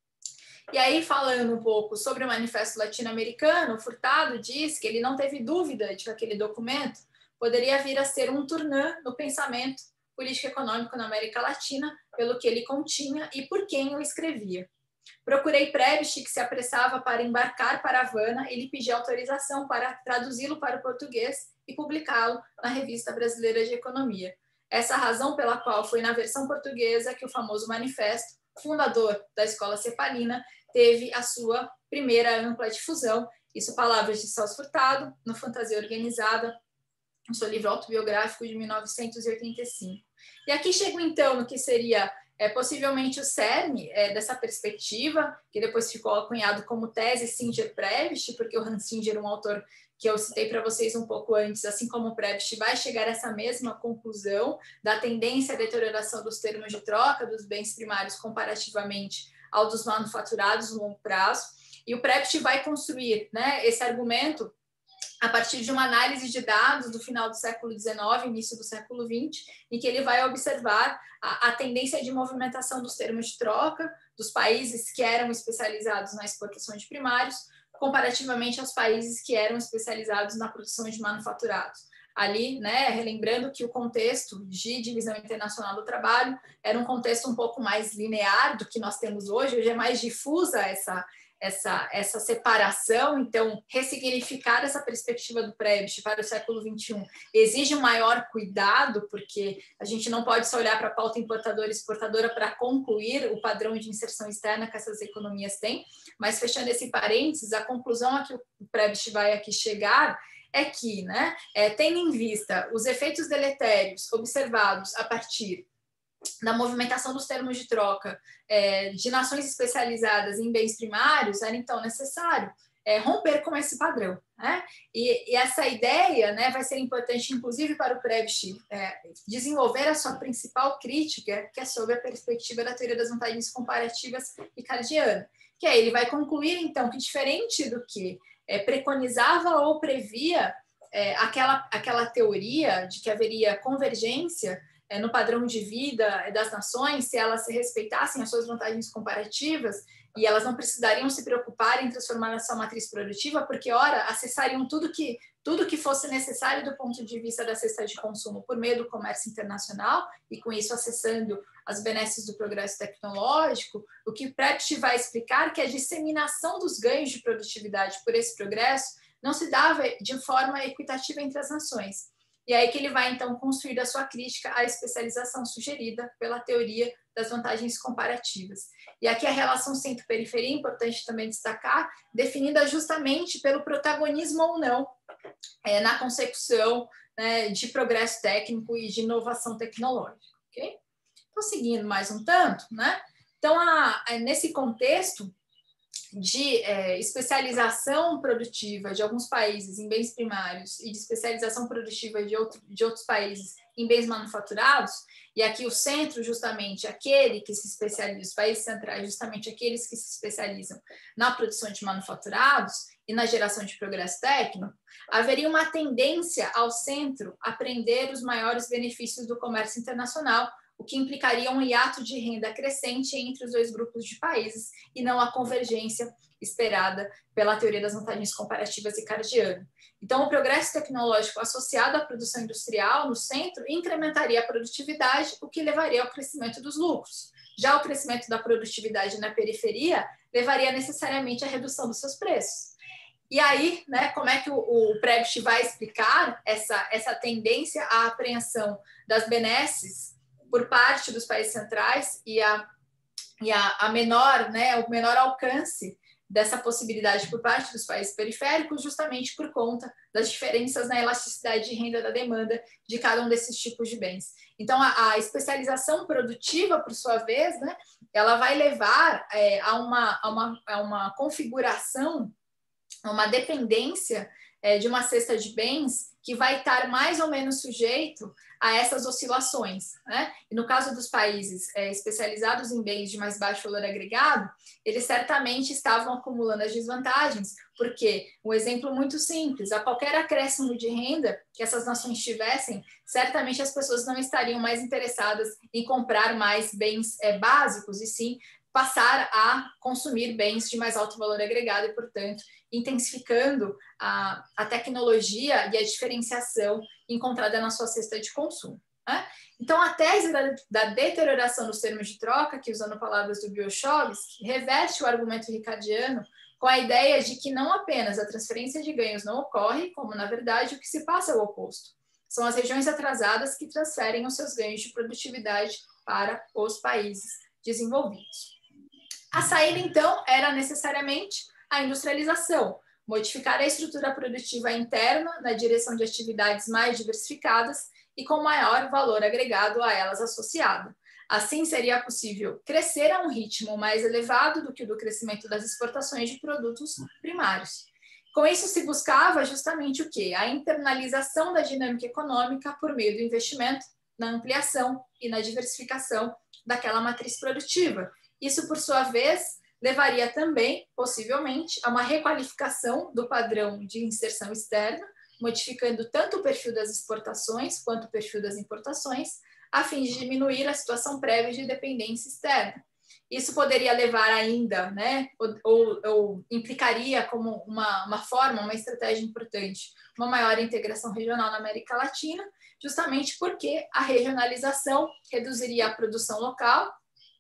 E aí, falando um pouco sobre o Manifesto Latino-Americano, Furtado diz que ele não teve dúvida de que aquele documento poderia vir a ser um tournant no pensamento político-econômico na América Latina, pelo que ele continha e por quem o escrevia. Procurei Prebisch, que se apressava para embarcar para Havana, e lhe pedi autorização para traduzi-lo para o português e publicá-lo na Revista Brasileira de Economia. Essa razão pela qual foi na versão portuguesa que o famoso manifesto, fundador da escola cepalina, teve a sua primeira ampla difusão. Isso, palavras de Celso Furtado, no Fantasia Organizada, no seu livro autobiográfico de mil novecentos e oitenta e cinco. E aqui chego, então, no que seria é, possivelmente o cerne é, dessa perspectiva, que depois ficou acunhado como tese Singer-Prebisch, porque o Hans Singer, um autor que eu citei para vocês um pouco antes, assim como o Prebisch, vai chegar a essa mesma conclusão da tendência à deterioração dos termos de troca dos bens primários comparativamente ao dos manufaturados no longo prazo. E o Prebisch vai construir, né, esse argumento a partir de uma análise de dados do final do século dezenove, início do século vinte, em que ele vai observar a, a tendência de movimentação dos termos de troca dos países que eram especializados na exportação de primários, comparativamente aos países que eram especializados na produção de manufaturados. Ali, né, relembrando que o contexto de divisão internacional do trabalho era um contexto um pouco mais linear do que nós temos hoje, hoje é mais difusa essa Essa, essa separação. Então, ressignificar essa perspectiva do Prebisch para o século vinte e um exige um maior cuidado, porque a gente não pode só olhar para a pauta importadora e exportadora para concluir o padrão de inserção externa que essas economias têm, mas fechando esse parênteses, a conclusão a que o Prebisch vai aqui chegar é que, né, é, tendo em vista os efeitos deletérios observados a partir da movimentação dos termos de troca é, de nações especializadas em bens primários, era então necessário é, romper com esse padrão, né? E, e essa ideia, né, vai ser importante, inclusive, para o Prebisch é, desenvolver a sua principal crítica, que é sobre a perspectiva da teoria das vantagens comparativas ricardiana, que aí ele vai concluir, então, que diferente do que é, preconizava ou previa é, aquela, aquela teoria de que haveria convergência no padrão de vida das nações, se elas se respeitassem as suas vantagens comparativas, e elas não precisariam se preocupar em transformar a sua matriz produtiva, porque, ora, acessariam tudo que, tudo que fosse necessário do ponto de vista da cesta de consumo por meio do comércio internacional, e com isso acessando as benesses do progresso tecnológico. O que Prebisch vai explicar que a disseminação dos ganhos de produtividade por esse progresso não se dava de forma equitativa entre as nações. E aí que ele vai, então, construir a sua crítica à especialização sugerida pela teoria das vantagens comparativas. E aqui a relação centro-periferia, é importante também destacar, definida justamente pelo protagonismo ou não é, na consecução, né, de progresso técnico e de inovação tecnológica. Okay? Então, seguindo mais um tanto, né? Então, a, a, nesse contexto de é, especialização produtiva de alguns países em bens primários e de especialização produtiva de, outro, de outros países em bens manufaturados, e aqui o centro justamente aquele que se especializa, os países centrais justamente aqueles que se especializam na produção de manufaturados, e na geração de progresso técnico, haveria uma tendência ao centro a prender os maiores benefícios do comércio internacional, o que implicaria um hiato de renda crescente entre os dois grupos de países e não a convergência esperada pela teoria das vantagens comparativas ricardiana. Então, o progresso tecnológico associado à produção industrial no centro incrementaria a produtividade, o que levaria ao crescimento dos lucros. Já o crescimento da produtividade na periferia levaria necessariamente à redução dos seus preços. E aí, né, como é que o, o Prebisch vai explicar essa, essa tendência à apreensão das benesses por parte dos países centrais e a, e a, a menor, né, o menor alcance dessa possibilidade por parte dos países periféricos, justamente por conta das diferenças na elasticidade de renda da demanda de cada um desses tipos de bens. Então, a, a especialização produtiva, por sua vez, né, ela vai levar é, a, uma, a, uma, a uma configuração, uma dependência é, de uma cesta de bens que vai estar mais ou menos sujeito a essas oscilações, né? E no caso dos países é, especializados em bens de mais baixo valor agregado, eles certamente estavam acumulando as desvantagens, porque um exemplo muito simples, a qualquer acréscimo de renda que essas nações tivessem, certamente as pessoas não estariam mais interessadas em comprar mais bens é, básicos, e sim passar a consumir bens de mais alto valor agregado e, portanto, intensificando a, a tecnologia e a diferenciação encontrada na sua cesta de consumo, né? Então, a tese da, da deterioração dos termos de troca, que usando palavras do Biochovsky, reveste o argumento ricardiano com a ideia de que não apenas a transferência de ganhos não ocorre, como, na verdade, o que se passa é o oposto. São as regiões atrasadas que transferem os seus ganhos de produtividade para os países desenvolvidos. A saída, então, era necessariamente a industrialização, modificar a estrutura produtiva interna na direção de atividades mais diversificadas e com maior valor agregado a elas associado. Assim, seria possível crescer a um ritmo mais elevado do que o do crescimento das exportações de produtos primários. Com isso, se buscava justamente o quê? A internalização da dinâmica econômica por meio do investimento na ampliação e na diversificação daquela matriz produtiva. Isso, por sua vez, levaria também, possivelmente, a uma requalificação do padrão de inserção externa, modificando tanto o perfil das exportações quanto o perfil das importações, a fim de diminuir a situação prévia de dependência externa. Isso poderia levar ainda, né, ou, ou, ou implicaria como uma, uma forma, uma estratégia importante, uma maior integração regional na América Latina, justamente porque a regionalização reduziria a produção local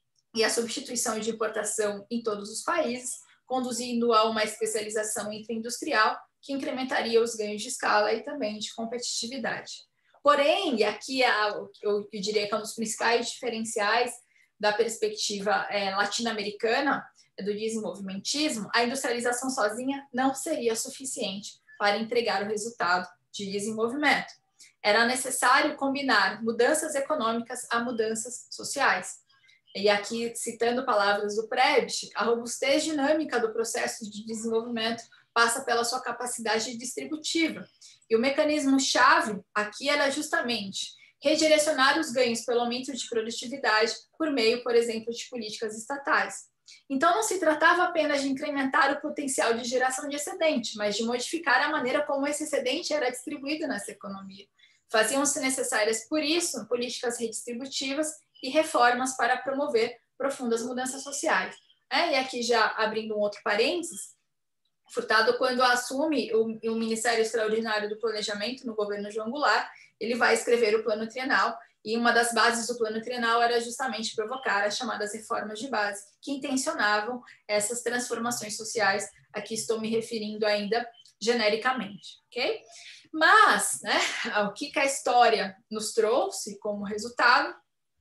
e a substituição de importação em todos os países, conduzindo a uma especialização intraindustrial que incrementaria os ganhos de escala e também de competitividade. Porém, e aqui é, eu, eu diria que é um dos principais diferenciais da perspectiva é, latino-americana do desenvolvimentismo, a industrialização sozinha não seria suficiente para entregar o resultado de desenvolvimento. Era necessário combinar mudanças econômicas a mudanças sociais. E aqui, citando palavras do Prebisch, a robustez dinâmica do processo de desenvolvimento passa pela sua capacidade distributiva. E o mecanismo-chave aqui era justamente redirecionar os ganhos pelo aumento de produtividade por meio, por exemplo, de políticas estatais. Então, não se tratava apenas de incrementar o potencial de geração de excedente, mas de modificar a maneira como esse excedente era distribuído nessa economia. Faziam-se necessárias, por isso, políticas redistributivas e reformas para promover profundas mudanças sociais. É, e aqui, já abrindo um outro parênteses, Furtado, quando assume o, o Ministério Extraordinário do Planejamento no governo João Goulart, ele vai escrever o Plano Trienal, e uma das bases do Plano Trienal era justamente provocar as chamadas reformas de base, que intencionavam essas transformações sociais. Aqui estou me referindo ainda genericamente, ok? Mas, né, o que a história nos trouxe como resultado,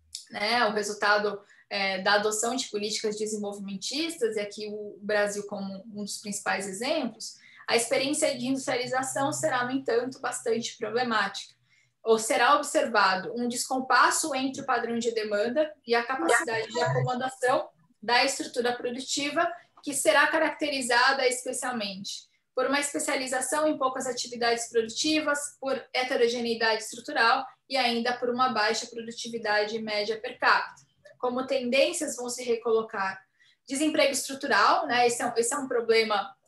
né, o resultado é, da adoção de políticas desenvolvimentistas, e aqui o Brasil como um dos principais exemplos, a experiência de industrialização será, no entanto, bastante problemática. Ou será observado um descompasso entre o padrão de demanda e a capacidade de acomodação da estrutura produtiva, que será caracterizada especialmente por uma especialização em poucas atividades produtivas, por heterogeneidade estrutural e ainda por uma baixa produtividade média per capita. Como tendências vão se recolocar desemprego estrutural, né? Esse é, esse é um problema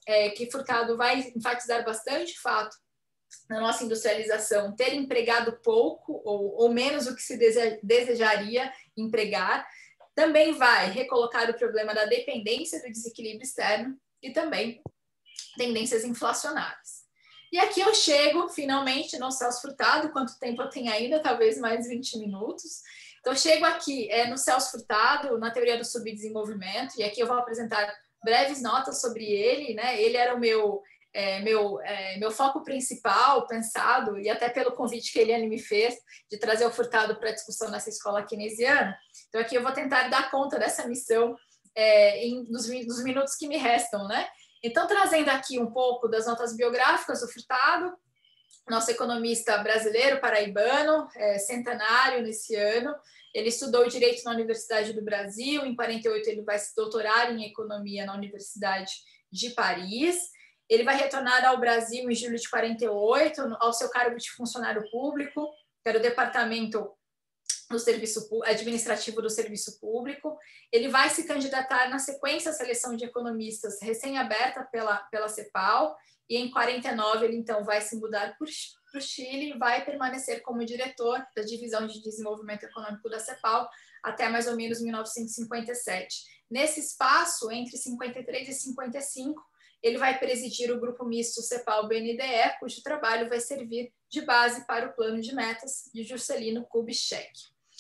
é, que Furtado vai enfatizar bastante o fato na nossa industrialização ter empregado pouco ou, ou menos do que se desejaria empregar. Também vai recolocar o problema da dependência do desequilíbrio externo e também tendências inflacionárias. E aqui eu chego, finalmente, no Celso Furtado. Quanto tempo eu tenho ainda? Talvez mais vinte minutos. Então, eu chego aqui é, no Celso Furtado, na teoria do subdesenvolvimento, e aqui eu vou apresentar breves notas sobre ele, né? Ele era o meu, é, meu, é, meu foco principal, pensado, e até pelo convite que a Eliane me fez, de trazer o Furtado para a discussão nessa escola keynesiana. Então, aqui eu vou tentar dar conta dessa missão é, em, nos, nos minutos que me restam, né? Então, trazendo aqui um pouco das notas biográficas do Furtado, nosso economista brasileiro, paraibano, é, centenário nesse ano. Ele estudou Direito na Universidade do Brasil, em quarenta e oito ele vai se doutorar em Economia na Universidade de Paris. Ele vai retornar ao Brasil em julho de quarenta e oito, ao seu cargo de funcionário público, que era o Departamento do Serviço Administrativo do Serviço Público. Ele vai se candidatar na sequência à seleção de economistas recém-aberta pela, pela CEPAL, e em quarenta e nove ele então vai se mudar para o Chile e vai permanecer como diretor da Divisão de Desenvolvimento Econômico da CEPAL até mais ou menos mil novecentos e cinquenta e sete. Nesse espaço, entre cinquenta e três e cinquenta e cinco, ele vai presidir o grupo misto CEPAL-B N D E, cujo trabalho vai servir de base para o plano de metas de Juscelino Kubitschek.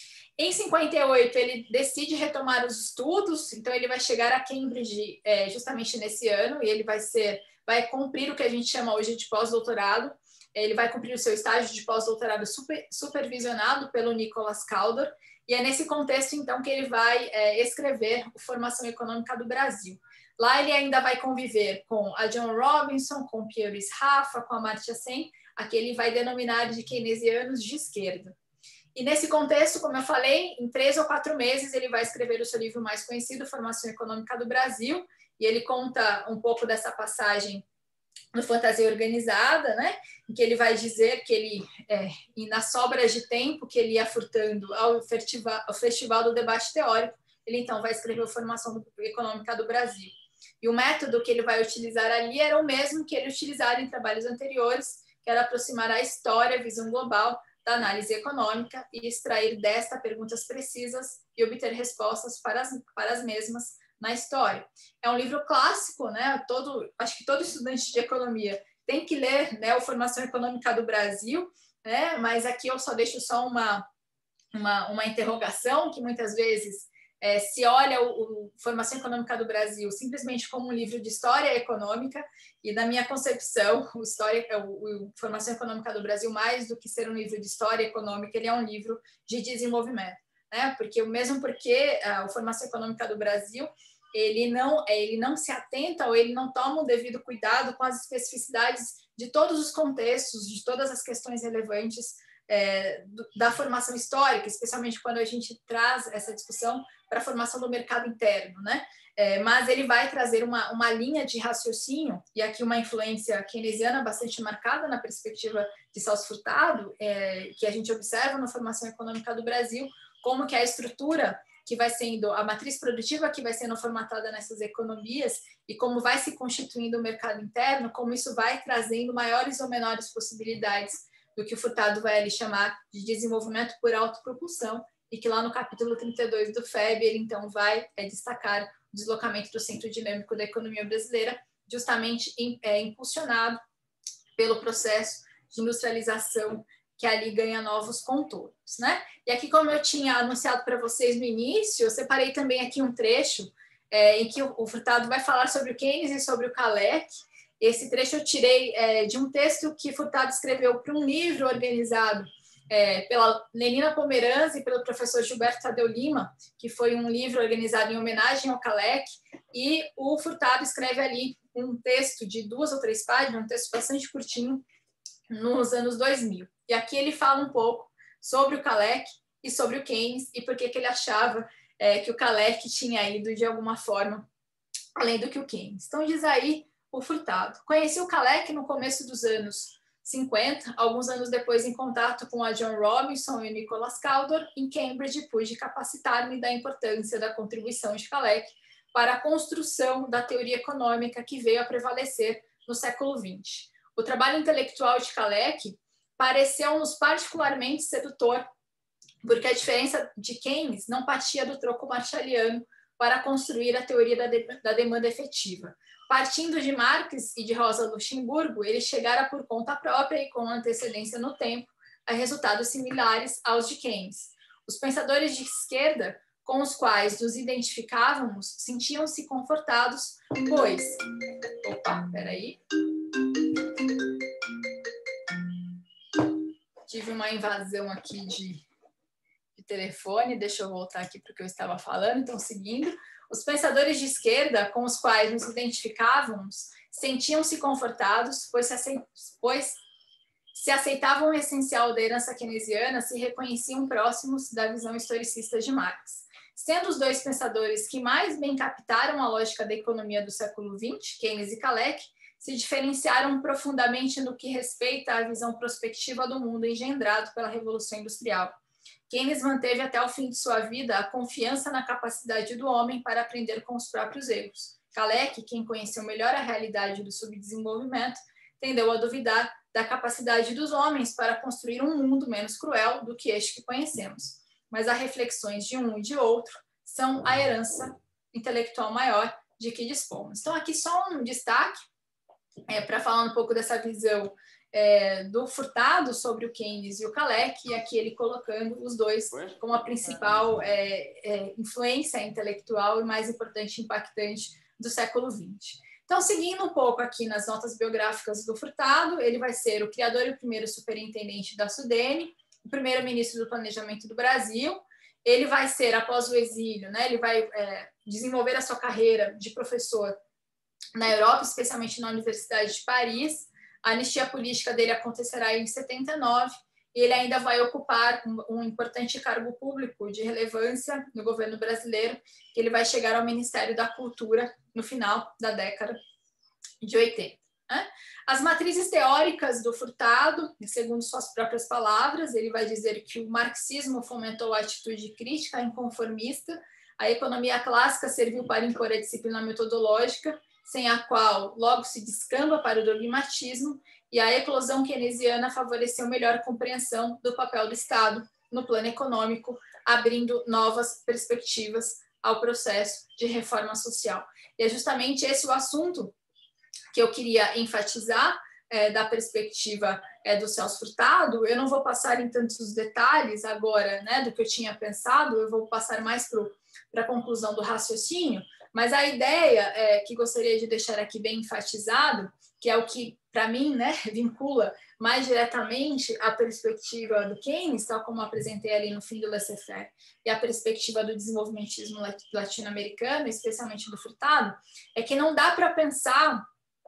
Em cinquenta e oito, ele decide retomar os estudos, então ele vai chegar a Cambridge é, justamente nesse ano, e ele vai ser, vai cumprir o que a gente chama hoje de pós-doutorado. Ele vai cumprir o seu estágio de pós-doutorado super, supervisionado pelo Nicholas Caldor, e é nesse contexto, então, que ele vai é, escrever o Formação Econômica do Brasil. Lá ele ainda vai conviver com a John Robinson, com Pierre Rafa, com a Amartya Sen, a que ele vai denominar de keynesianos de esquerda. E nesse contexto, como eu falei, em três ou quatro meses ele vai escrever o seu livro mais conhecido, Formação Econômica do Brasil, e ele conta um pouco dessa passagem no Fantasia Organizada, né, em que ele vai dizer que ele, é, e nas sobras de tempo que ele ia furtando ao festival, ao festival do Debate Teórico, ele então vai escrever a Formação Econômica do Brasil. E o método que ele vai utilizar ali era o mesmo que ele utilizara em trabalhos anteriores, que era aproximar a história, a visão global da análise econômica e extrair desta perguntas precisas e obter respostas para as, para as mesmas na história. É um livro clássico, né? Todo, acho que todo estudante de economia tem que ler, né, o Formação Econômica do Brasil, né? Mas aqui eu só deixo só uma, uma, uma interrogação, que muitas vezes é, se olha o, o Formação Econômica do Brasil simplesmente como um livro de história econômica, e na minha concepção, o, história, o, o Formação Econômica do Brasil, mais do que ser um livro de história econômica, ele é um livro de desenvolvimento, né? Porque, mesmo porque a Formação Econômica do Brasil, ele não, ele não se atenta ou ele não toma o devido cuidado com as especificidades de todos os contextos, de todas as questões relevantes é, do, da formação histórica, especialmente quando a gente traz essa discussão para a formação do mercado interno, né? É, mas ele vai trazer uma, uma linha de raciocínio, e aqui uma influência keynesiana bastante marcada na perspectiva de Celso Furtado, é, que a gente observa na Formação Econômica do Brasil, como que a estrutura que vai sendo, a matriz produtiva que vai sendo formatada nessas economias, e como vai se constituindo o mercado interno, como isso vai trazendo maiores ou menores possibilidades do que o Furtado vai ali chamar de desenvolvimento por autopropulsão, e que lá no capítulo trinta e dois do F E B, ele então vai é, destacar o deslocamento do centro dinâmico da economia brasileira, justamente em, é, impulsionado pelo processo de industrialização que ali ganha novos contornos, né? E aqui, como eu tinha anunciado para vocês no início, eu separei também aqui um trecho é, em que o, o Furtado vai falar sobre o Keynes e sobre o Kalecki. Esse trecho eu tirei é, de um texto que Furtado escreveu para um livro organizado é, pela Lenina Pomeranz e pelo professor Gilberto Tadeu Lima, que foi um livro organizado em homenagem ao Kalecki, e o Furtado escreve ali um texto de duas ou três páginas, um texto bastante curtinho, nos anos dois mil. E aqui ele fala um pouco sobre o Kalecki e sobre o Keynes, e por que ele achava é, que o Kalecki tinha ido de alguma forma além do que o Keynes. Então diz aí o Furtado: conheci o Kalecki no começo dos anos cinquenta, alguns anos depois, em contato com a John Robinson e o Nicholas Caldor, em Cambridge, pude capacitar-me da importância da contribuição de Kalecki para a construção da teoria econômica que veio a prevalecer no século vinte. O trabalho intelectual de Kalecki pareceu-nos particularmente sedutor, porque a diferença de Keynes não partia do troco marshalliano para construir a teoria da, de, da demanda efetiva. Partindo de Marx e de Rosa Luxemburgo, ele chegara por conta própria e com antecedência no tempo a resultados similares aos de Keynes. Os pensadores de esquerda com os quais nos identificávamos sentiam-se confortados, pois... Opa, peraí. Tive uma invasão aqui de, de telefone, deixa eu voltar aqui para o que eu estava falando, então, seguindo. Os pensadores de esquerda com os quais nos identificávamos sentiam-se confortados, pois se, aceit... pois se aceitavam o essencial da herança keynesiana, se reconheciam próximos da visão historicista de Marx. Sendo os dois pensadores que mais bem captaram a lógica da economia do século vinte, Keynes e Kalecki, se diferenciaram profundamente no que respeita à visão prospectiva do mundo engendrado pela Revolução Industrial. Keynes manteve até o fim de sua vida a confiança na capacidade do homem para aprender com os próprios erros. Kalecki, quem conheceu melhor a realidade do subdesenvolvimento, tendeu a duvidar da capacidade dos homens para construir um mundo menos cruel do que este que conhecemos. Mas as reflexões de um e de outro são a herança intelectual maior de que dispomos. Então, aqui só um destaque é, para falar um pouco dessa visão é, do Furtado sobre o Keynes e o Kalecki, e aqui ele colocando os dois como a principal é, é, influência intelectual e mais importante e impactante do século vinte. Então, seguindo um pouco aqui nas notas biográficas do Furtado, ele vai ser o criador e o primeiro superintendente da Sudene, o primeiro-ministro do Planejamento do Brasil. Ele vai ser, após o exílio, né, ele vai é, desenvolver a sua carreira de professor na Europa, especialmente na Universidade de Paris. A anistia política dele acontecerá em setenta e nove, e ele ainda vai ocupar um, um importante cargo público de relevância no governo brasileiro, que ele vai chegar ao Ministério da Cultura no final da década de oitenta. Né? As matrizes teóricas do Furtado, segundo suas próprias palavras, ele vai dizer que o marxismo fomentou a atitude crítica e inconformista, a economia clássica serviu para impor a disciplina metodológica, sem a qual logo se descamba para o dogmatismo, e a eclosão keynesiana favoreceu melhor compreensão do papel do Estado no plano econômico, abrindo novas perspectivas ao processo de reforma social. E é justamente esse o assunto que eu queria enfatizar é, da perspectiva é, do Celso Furtado. Eu não vou passar em tantos detalhes agora, né, do que eu tinha pensado, eu vou passar mais para a conclusão do raciocínio, mas a ideia é, que gostaria de deixar aqui bem enfatizado, que é o que, para mim, né, vincula mais diretamente a perspectiva do Keynes, tal como apresentei ali no fim do laissez-faire, e a perspectiva do desenvolvimentismo latino-americano, especialmente do Furtado, é que não dá para pensar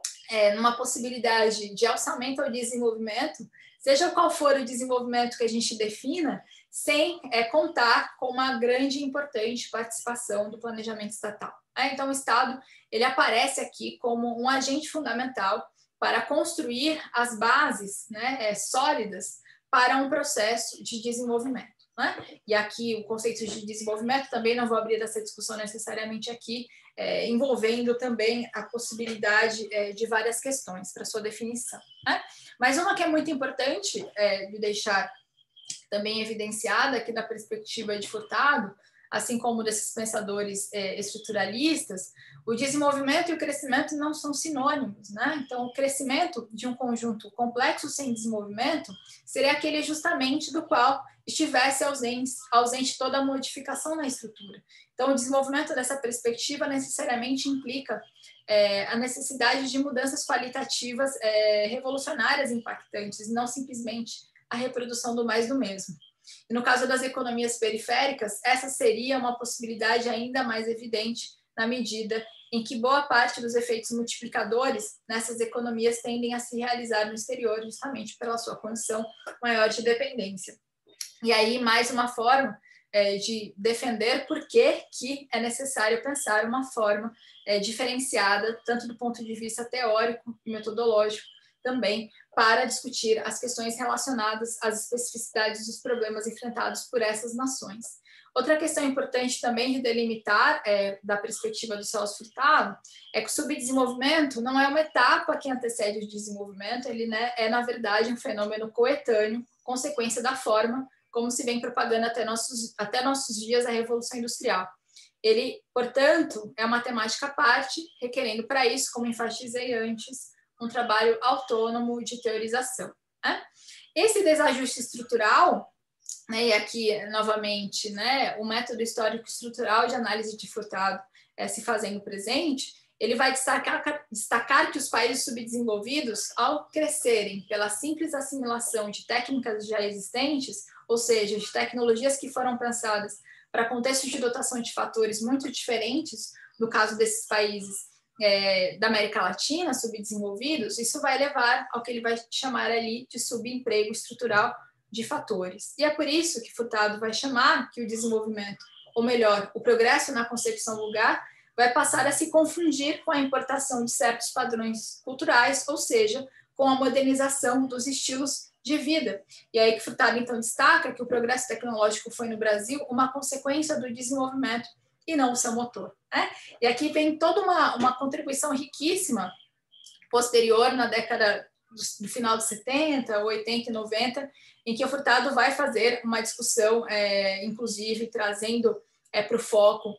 é, numa possibilidade de alçamento ao desenvolvimento, seja qual for o desenvolvimento que a gente defina, sem é, contar com uma grande e importante participação do planejamento estatal. Então, o Estado ele aparece aqui como um agente fundamental para construir as bases, né, é, sólidas para um processo de desenvolvimento. Né? E aqui o conceito de desenvolvimento também não vou abrir essa discussão necessariamente aqui, é, envolvendo também a possibilidade é, de várias questões para sua definição. Né? Mas uma que é muito importante é, de deixar também evidenciada aqui da perspectiva de Furtado, assim como desses pensadores é, estruturalistas, o desenvolvimento e o crescimento não são sinônimos, né? Então, o crescimento de um conjunto complexo sem desenvolvimento seria aquele justamente do qual estivesse ausente, ausente toda a modificação na estrutura. Então, o desenvolvimento dessa perspectiva necessariamente implica é, a necessidade de mudanças qualitativas é, revolucionárias impactantes, não simplesmente a reprodução do mais do mesmo. E no caso das economias periféricas, essa seria uma possibilidade ainda mais evidente na medida em que boa parte dos efeitos multiplicadores nessas economias tendem a se realizar no exterior, justamente pela sua condição maior de dependência. E aí, mais uma forma é, de defender por que, que é necessário pensar uma forma é, diferenciada, tanto do ponto de vista teórico e metodológico, também para discutir as questões relacionadas às especificidades dos problemas enfrentados por essas nações. Outra questão importante também de delimitar, é, da perspectiva do Celso Furtado, é que o subdesenvolvimento não é uma etapa que antecede o desenvolvimento, ele, né, é, na verdade, um fenômeno coetâneo, consequência da forma como se vem propagando até nossos, até nossos dias a Revolução Industrial. Ele, portanto, é uma temática à parte, requerendo para isso, como enfatizei antes, um trabalho autônomo de teorização, né? Esse desajuste estrutural, né, e aqui, novamente, né, o método histórico-estrutural de análise de Furtado é, se fazendo presente, ele vai destacar, destacar que os países subdesenvolvidos, ao crescerem pela simples assimilação de técnicas já existentes, ou seja, de tecnologias que foram pensadas para contextos de dotação de fatores muito diferentes, no caso desses países é, da América Latina, subdesenvolvidos, isso vai levar ao que ele vai chamar ali de subemprego estrutural de fatores. E é por isso que Furtado vai chamar que o desenvolvimento, ou melhor, o progresso na concepção vulgar, vai passar a se confundir com a importação de certos padrões culturais, ou seja, com a modernização dos estilos de vida. E aí que Furtado, então, destaca que o progresso tecnológico foi no Brasil uma consequência do desenvolvimento e não o seu motor, né? E aqui vem toda uma, uma contribuição riquíssima posterior, na década do, do final de setenta, oitenta e noventa, em que o Furtado vai fazer uma discussão, é, inclusive, trazendo é, para o foco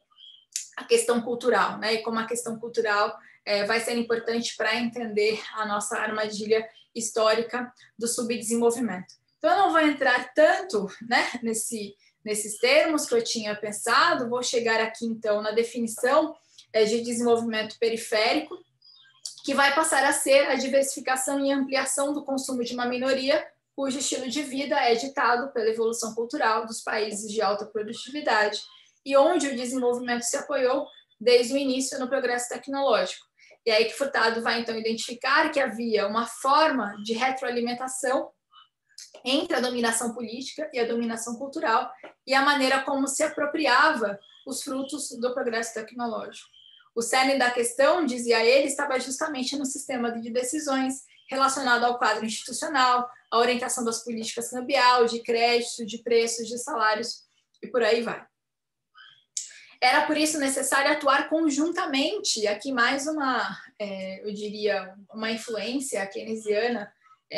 a questão cultural, né? E como a questão cultural é, vai ser importante para entender a nossa armadilha histórica do subdesenvolvimento. Então, eu não vou entrar tanto, né, nesse, nesses termos que eu tinha pensado, vou chegar aqui, então, na definição é, de desenvolvimento periférico, que vai passar a ser a diversificação e ampliação do consumo de uma minoria cujo estilo de vida é ditado pela evolução cultural dos países de alta produtividade e onde o desenvolvimento se apoiou desde o início no progresso tecnológico. E aí que Furtado vai, então, identificar que havia uma forma de retroalimentação entre a dominação política e a dominação cultural e a maneira como se apropriava os frutos do progresso tecnológico. O cerne da questão, dizia ele, estava justamente no sistema de decisões relacionado ao quadro institucional, à orientação das políticas cambial, de crédito, de preços, de salários e por aí vai. Era, por isso, necessário atuar conjuntamente, aqui mais uma, é, eu diria, uma influência keynesiana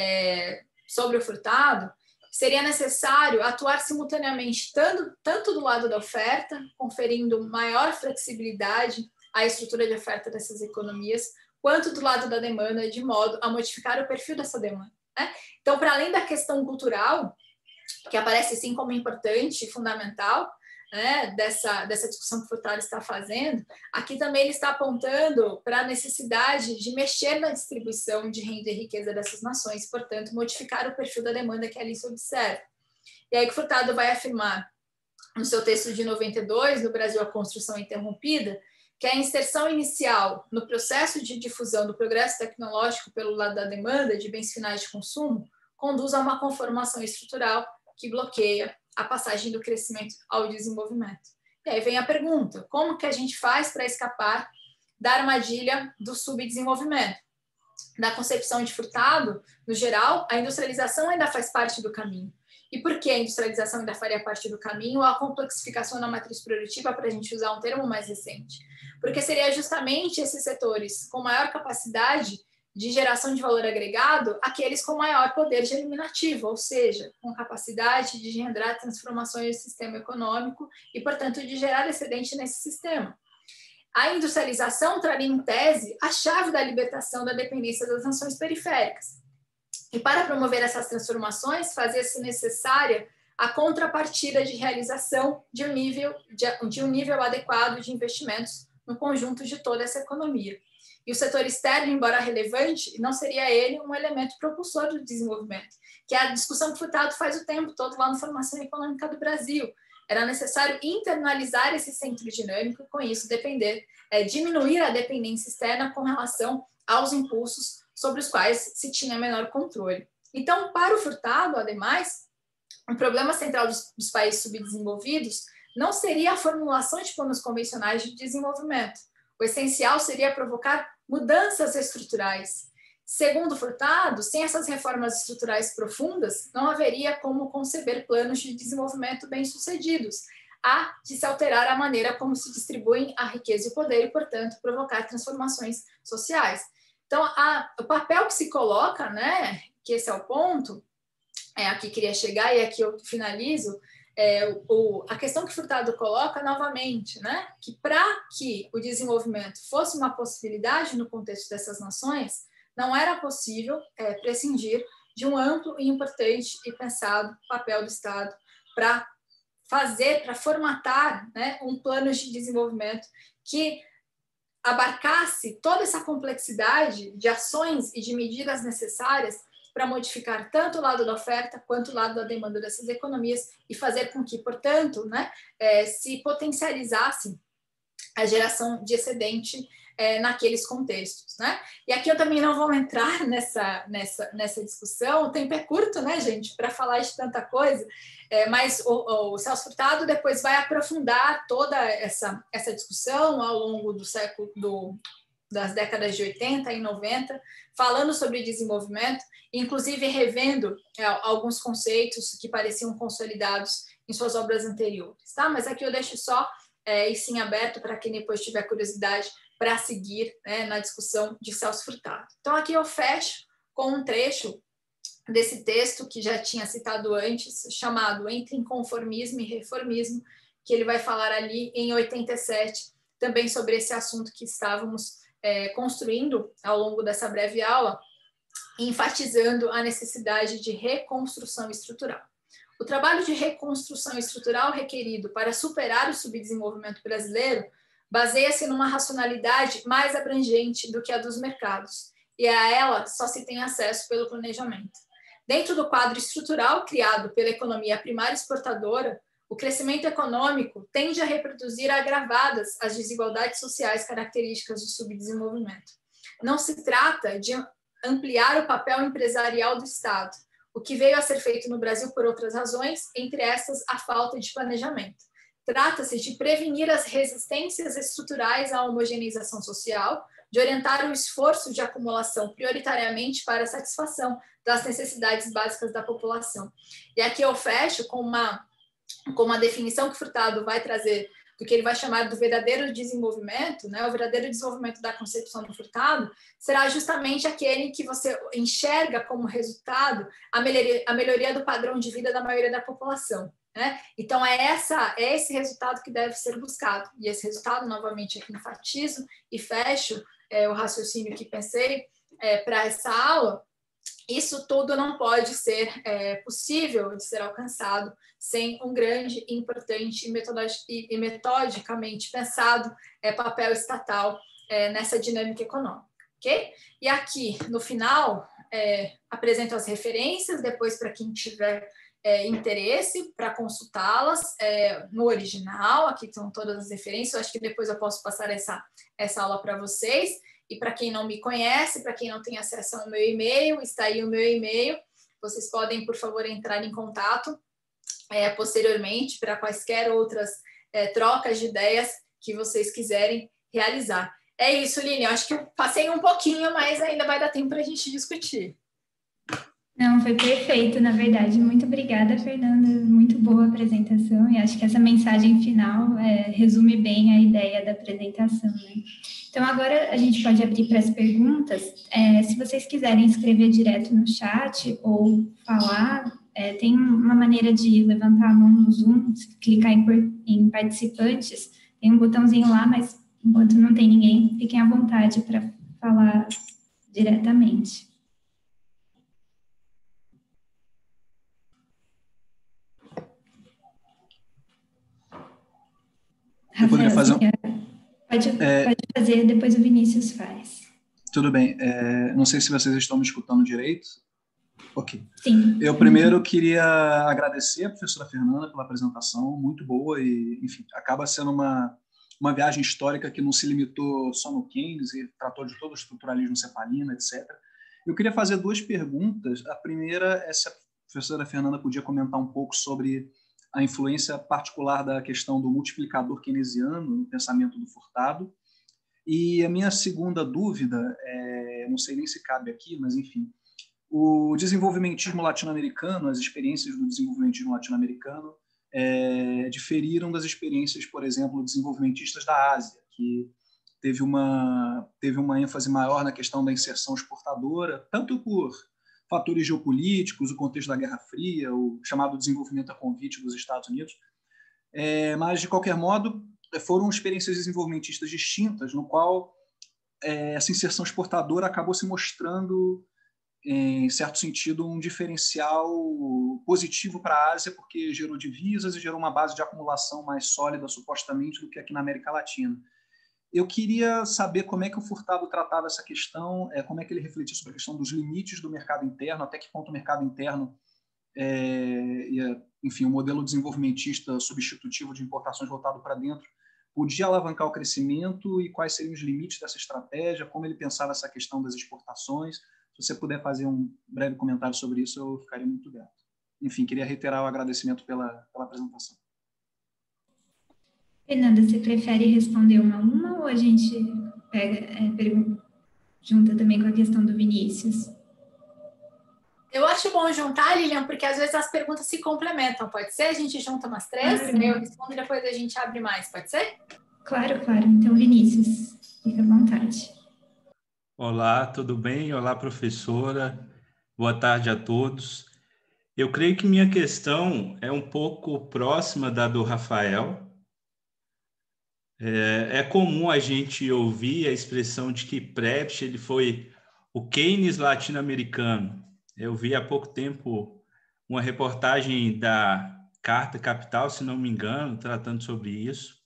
é, sobre o Furtado, seria necessário atuar simultaneamente tanto, tanto do lado da oferta, conferindo maior flexibilidade à estrutura de oferta dessas economias, quanto do lado da demanda, de modo a modificar o perfil dessa demanda, né? Então, para além da questão cultural, que aparece sim como importante e fundamental, né, dessa, dessa discussão que o Furtado está fazendo, aqui também ele está apontando para a necessidade de mexer na distribuição de renda e riqueza dessas nações, portanto, modificar o perfil da demanda que ali se observa. E aí que o Furtado vai afirmar, no seu texto de noventa e dois, no Brasil, a Construção Interrompida, que a inserção inicial no processo de difusão do progresso tecnológico pelo lado da demanda de bens finais de consumo conduz a uma conformação estrutural que bloqueia a passagem do crescimento ao desenvolvimento. E aí vem a pergunta, como que a gente faz para escapar da armadilha do subdesenvolvimento? Da concepção de Furtado, no geral, a industrialização ainda faz parte do caminho. E por que a industrialização ainda faria parte do caminho? A complexificação da matriz produtiva, para a gente usar um termo mais recente. Porque seria justamente esses setores com maior capacidade de geração de valor agregado, aqueles com maior poder germinativo, ou seja, com capacidade de gerar transformações no sistema econômico e, portanto, de gerar excedente nesse sistema. A industrialização traria, em tese, a chave da libertação da dependência das nações periféricas. E para promover essas transformações, fazia-se necessária a contrapartida de realização de um nível, de, de um nível adequado de investimentos no conjunto de toda essa economia. E o setor externo, embora relevante, não seria ele um elemento propulsor do desenvolvimento, que é a discussão que o Furtado faz o tempo todo lá na Formação Econômica do Brasil. Era necessário internalizar esse centro dinâmico e, com isso, depender, é, diminuir a dependência externa com relação aos impulsos sobre os quais se tinha menor controle. Então, para o Furtado, ademais, o problema central dos, dos países subdesenvolvidos não seria a formulação de planos convencionais de desenvolvimento. O essencial seria provocar mudanças estruturais Segundo Furtado, sem essas reformas estruturais profundas, não haveria como conceber planos de desenvolvimento bem-sucedidos. Há de se alterar a maneira como se distribuem a riqueza e o poder e, portanto, provocar transformações sociais. Então, a, o papel que se coloca, né, que esse é o ponto, é, aqui queria chegar e aqui eu finalizo, é, o, a questão que Furtado coloca novamente, né, que para que o desenvolvimento fosse uma possibilidade no contexto dessas nações, não era possível é, prescindir de um amplo e importante e pensado papel do Estado para fazer, para formatar, né, um plano de desenvolvimento que abarcasse toda essa complexidade de ações e de medidas necessárias para modificar tanto o lado da oferta quanto o lado da demanda dessas economias e fazer com que, portanto, né, é, se potencializasse a geração de excedente é, naqueles contextos, né? E aqui eu também não vou entrar nessa, nessa, nessa discussão, o tempo é curto, né, gente, para falar de tanta coisa, é, mas o, o Celso Furtado depois vai aprofundar toda essa, essa discussão ao longo do século, do, das décadas de oitenta e noventa, falando sobre desenvolvimento, inclusive revendo é, alguns conceitos que pareciam consolidados em suas obras anteriores, tá? Mas aqui eu deixo só é, isso em aberto para quem depois tiver curiosidade para seguir, né, na discussão de Celso Furtado. Então, aqui eu fecho com um trecho desse texto que já tinha citado antes, chamado Entre Inconformismo e Reformismo, que ele vai falar ali em oitenta e sete, também sobre esse assunto que estávamos é, construindo ao longo dessa breve aula, enfatizando a necessidade de reconstrução estrutural. O trabalho de reconstrução estrutural requerido para superar o subdesenvolvimento brasileiro baseia-se numa racionalidade mais abrangente do que a dos mercados, e a ela só se tem acesso pelo planejamento. Dentro do quadro estrutural criado pela economia primária exportadora, o crescimento econômico tende a reproduzir agravadas as desigualdades sociais características do subdesenvolvimento. Não se trata de ampliar o papel empresarial do Estado, o que veio a ser feito no Brasil por outras razões, entre essas a falta de planejamento. Trata-se de prevenir as resistências estruturais à homogeneização social, de orientar o esforço de acumulação prioritariamente para a satisfação das necessidades básicas da população. E aqui eu fecho com uma, com uma definição que Furtado vai trazer do que ele vai chamar do verdadeiro desenvolvimento, né? O verdadeiro desenvolvimento da concepção do Furtado será justamente aquele que você enxerga como resultado a melhoria, a melhoria do padrão de vida da maioria da população. Né? Então, é, essa, é esse resultado que deve ser buscado. E esse resultado, novamente, aqui enfatizo e fecho é, o raciocínio que pensei é, para essa aula. Isso tudo não pode ser é, possível de ser alcançado sem um grande, importante e, e metodicamente pensado é, papel estatal é, nessa dinâmica econômica. Okay? E aqui, no final, é, apresento as referências, depois para quem tiver É, interesse para consultá-las é, no original, aqui estão todas as referências, eu acho que depois eu posso passar essa, essa aula para vocês, e para quem não me conhece, para quem não tem acesso ao meu e-mail, está aí o meu e-mail, vocês podem, por favor, entrar em contato é, posteriormente para quaisquer outras é, trocas de ideias que vocês quiserem realizar. É isso, Lini, eu acho que eu passei um pouquinho, mas ainda vai dar tempo para a gente discutir. Não, foi perfeito, na verdade. Muito obrigada, Fernanda. Muito boa apresentação. E acho que essa mensagem final é, resume bem a ideia da apresentação, né? Então, agora a gente pode abrir para as perguntas. É, se vocês quiserem escrever direto no chat ou falar, é, tem uma maneira de levantar a mão no Zoom, clicar em, em participantes. Tem um botãozinho lá, mas enquanto não tem ninguém, fiquem à vontade para falar diretamente. Eu poderia fazer um... pode, é... pode fazer, depois o Vinícius faz. Tudo bem. É... Não sei se vocês estão me escutando direito. Ok. Sim. Eu primeiro queria agradecer a professora Fernanda pela apresentação, muito boa e, enfim, acaba sendo uma, uma viagem histórica que não se limitou só no Keynes e tratou de todo o estruturalismo cepalino, etcétera. Eu queria fazer duas perguntas. A primeira é se a professora Fernanda podia comentar um pouco sobre a influência particular da questão do multiplicador keynesiano no pensamento do Furtado. E a minha segunda dúvida, é, não sei nem se cabe aqui, mas enfim, o desenvolvimentismo latino-americano, as experiências do desenvolvimentismo latino-americano é, diferiram das experiências, por exemplo, desenvolvimentistas da Ásia, que teve uma, teve uma ênfase maior na questão da inserção exportadora, tanto por fatores geopolíticos, o contexto da Guerra Fria, o chamado desenvolvimento a convite dos Estados Unidos. É, mas, de qualquer modo, foram experiências desenvolvimentistas distintas, no qual é, essa inserção exportadora acabou se mostrando, em certo sentido, um diferencial positivo para a Ásia, porque gerou divisas e gerou uma base de acumulação mais sólida, supostamente, do que aqui na América Latina. Eu queria saber como é que o Furtado tratava essa questão, é, como é que ele refletia sobre a questão dos limites do mercado interno, até que ponto o mercado interno, é, e, enfim, o modelo desenvolvimentista substitutivo de importações voltado para dentro podia alavancar o crescimento e quais seriam os limites dessa estratégia, como ele pensava essa questão das exportações. Se você puder fazer um breve comentário sobre isso, eu ficaria muito grato. Enfim, queria reiterar o agradecimento pela, pela apresentação. Fernanda, você prefere responder uma a uma ou a gente pega, é, pergunta, junta também com a questão do Vinícius? Eu acho bom juntar, Lilian, porque às vezes as perguntas se complementam. Pode ser? A gente junta umas três, Claro. aí eu respondo e depois a gente abre mais. Pode ser? Claro, claro. Então, Vinícius, fica à vontade. Olá, tudo bem? Olá, professora. Boa tarde a todos. Eu creio que minha questão é um pouco próxima da do Rafael. É, é comum a gente ouvir a expressão de que Prebisch ele foi o Keynes latino-americano. Eu vi há pouco tempo uma reportagem da Carta Capital, se não me engano, tratando sobre isso.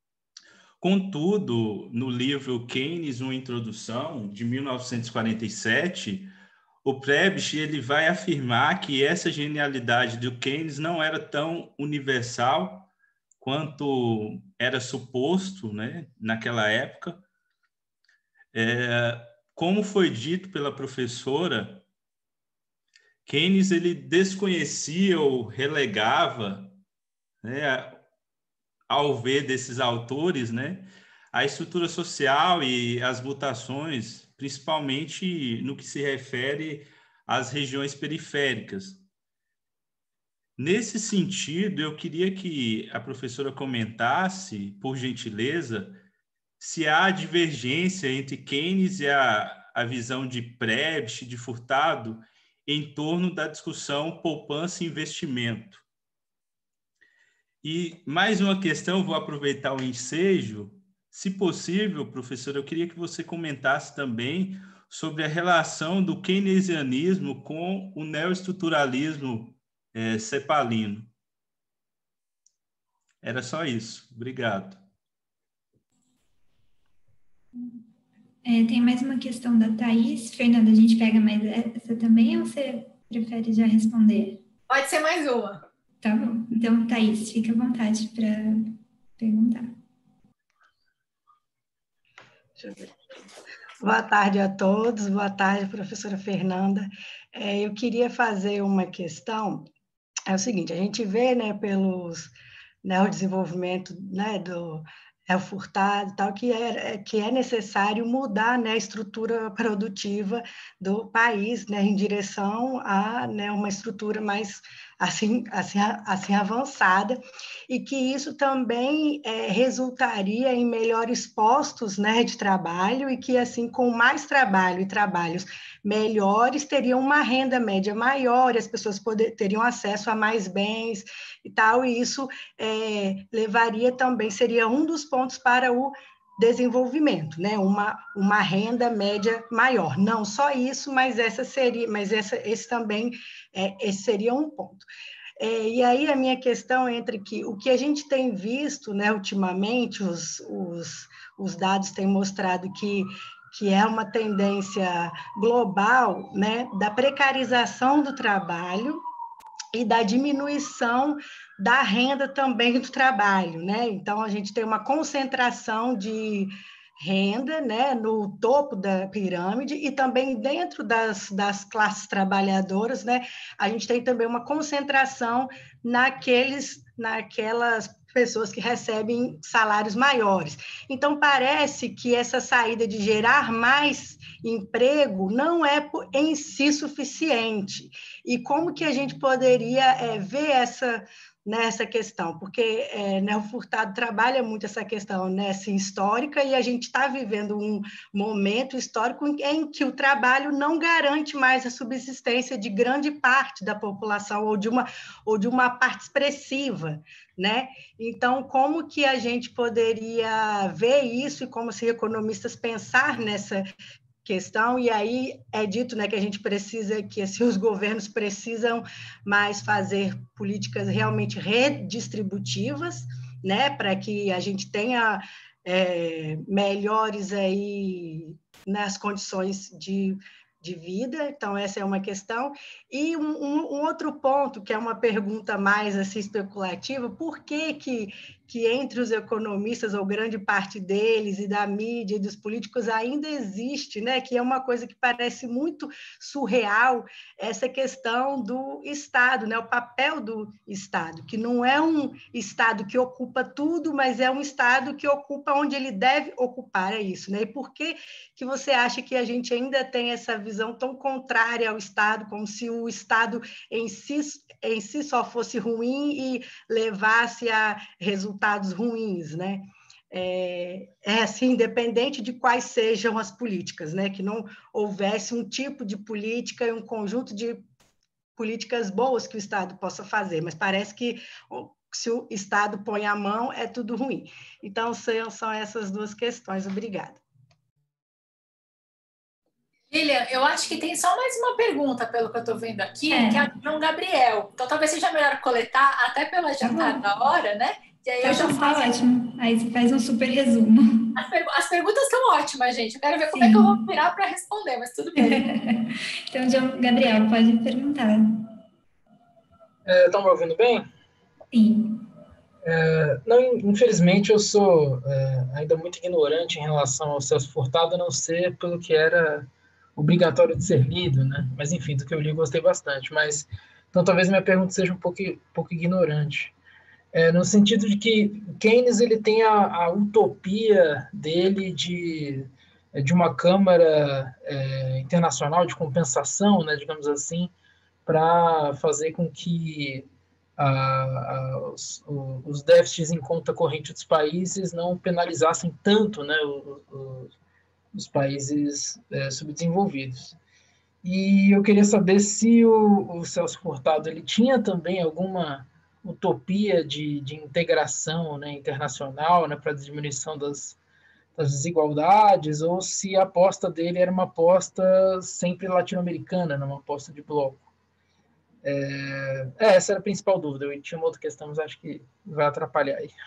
Contudo, no livro Keynes, uma introdução, de mil novecentos e quarenta e sete, o Prebisch ele vai afirmar que essa genialidade do Keynes não era tão universal quanto era suposto, né, naquela época. É, como foi dito pela professora, Keynes ele desconhecia ou relegava, né, ao ver desses autores, né, a estrutura social e as mutações, principalmente no que se refere às regiões periféricas. Nesse sentido, eu queria que a professora comentasse, por gentileza, se há divergência entre Keynes e a, a visão de Prebisch, de Furtado, em torno da discussão poupança e investimento. E mais uma questão, vou aproveitar o ensejo. Se possível, professora, eu queria que você comentasse também sobre a relação do keynesianismo com o neoestruturalismo é, cepalino. Era só isso. Obrigado. É, tem mais uma questão da Thaís. Fernanda, a gente pega mais essa também ou você prefere já responder? Pode ser mais uma. Tá bom. Então, Thaís, fica à vontade para perguntar. Deixa eu ver. Boa tarde a todos, boa tarde, professora Fernanda. É, eu queria fazer uma questão, é o seguinte, a gente vê, né, pelos, né, o desenvolvimento, né, do é o Furtado e tal, que é, que é necessário mudar, né, a estrutura produtiva do país, né, em direção a, né, uma estrutura mais assim, assim, assim avançada, e que isso também é, resultaria em melhores postos, né, de trabalho, e que assim, com mais trabalho e trabalhos melhores, teriam uma renda média maior, e as pessoas poder, teriam acesso a mais bens e tal, e isso é, levaria também, seria um dos pontos para o desenvolvimento, né? Uma, uma renda média maior. Não só isso, mas essa seria, mas essa, esse também é, esse seria um ponto. É, e aí a minha questão entre que o que a gente tem visto, né, ultimamente, os, os, os dados têm mostrado que que é uma tendência global, né, da precarização do trabalho e da diminuição da renda também do trabalho, né? Então, a gente tem uma concentração de renda, né, no topo da pirâmide e também dentro das, das classes trabalhadoras, né, a gente tem também uma concentração naqueles, naquelas pessoas que recebem salários maiores. Então, parece que essa saída de gerar mais emprego não é em si suficiente. E como que a gente poderia é, ver essa, nessa questão? Porque é, né, o Furtado trabalha muito essa questão nessa histórica e a gente está vivendo um momento histórico em que o trabalho não garante mais a subsistência de grande parte da população ou de uma, ou de uma parte expressiva, né? Então, como que a gente poderia ver isso e como se economistas pensar nessa questão? E aí é dito, né, que a gente precisa, que assim, os governos precisam mais fazer políticas realmente redistributivas, né, para que a gente tenha é, melhores aí nas condições de de vida. Então, essa é uma questão. E um, um, um outro ponto, que é uma pergunta mais assim, especulativa, por que, que, que entre os economistas, ou grande parte deles, e da mídia e dos políticos, ainda existe, né, que é uma coisa que parece muito surreal, essa questão do Estado, né, o papel do Estado, que não é um Estado que ocupa tudo, mas é um Estado que ocupa onde ele deve ocupar, é isso, né? E por que, que você acha que a gente ainda tem essa visão tão contrária ao Estado, como se o Estado em si, em si só fosse ruim e levasse a resultados ruins, né? É, é assim, independente de quais sejam as políticas, né? Que não houvesse um tipo de política e um conjunto de políticas boas que o Estado possa fazer, mas parece que se o Estado põe a mão, é tudo ruim. Então, são, são essas duas questões. Obrigada. Lilian, eu acho que tem só mais uma pergunta, pelo que eu estou vendo aqui, é. que é a do João Gabriel. Então, talvez seja melhor coletar, até pela jantar da hora, né? E aí eu já faço... ótimo. Aí você faz um super resumo. As, per... As perguntas estão ótimas, gente. Eu quero ver como Sim. é que eu vou virar para responder, mas tudo bem. Então, João Gabriel, pode perguntar. Estão é, me ouvindo bem? Sim. É, não, infelizmente, eu sou é, ainda muito ignorante em relação ao Celso Furtado, a não ser pelo que era obrigatório de ser lido, né? Mas, enfim, do que eu li, eu gostei bastante. Mas, então, talvez minha pergunta seja um pouco, um pouco ignorante. É, no sentido de que Keynes ele tem a, a utopia dele de, de uma Câmara é, Internacional de Compensação, né, digamos assim, para fazer com que a, a, os, os déficits em conta corrente dos países não penalizassem tanto, né, os, os, os países é, subdesenvolvidos. E eu queria saber se o, o Celso Furtado ele tinha também alguma utopia de, de integração, né, internacional, né, para a diminuição das, das desigualdades, ou se a aposta dele era uma aposta sempre latino-americana, uma aposta de bloco. É, essa era a principal dúvida. Eu tinha uma outra questão, mas acho que vai atrapalhar aí.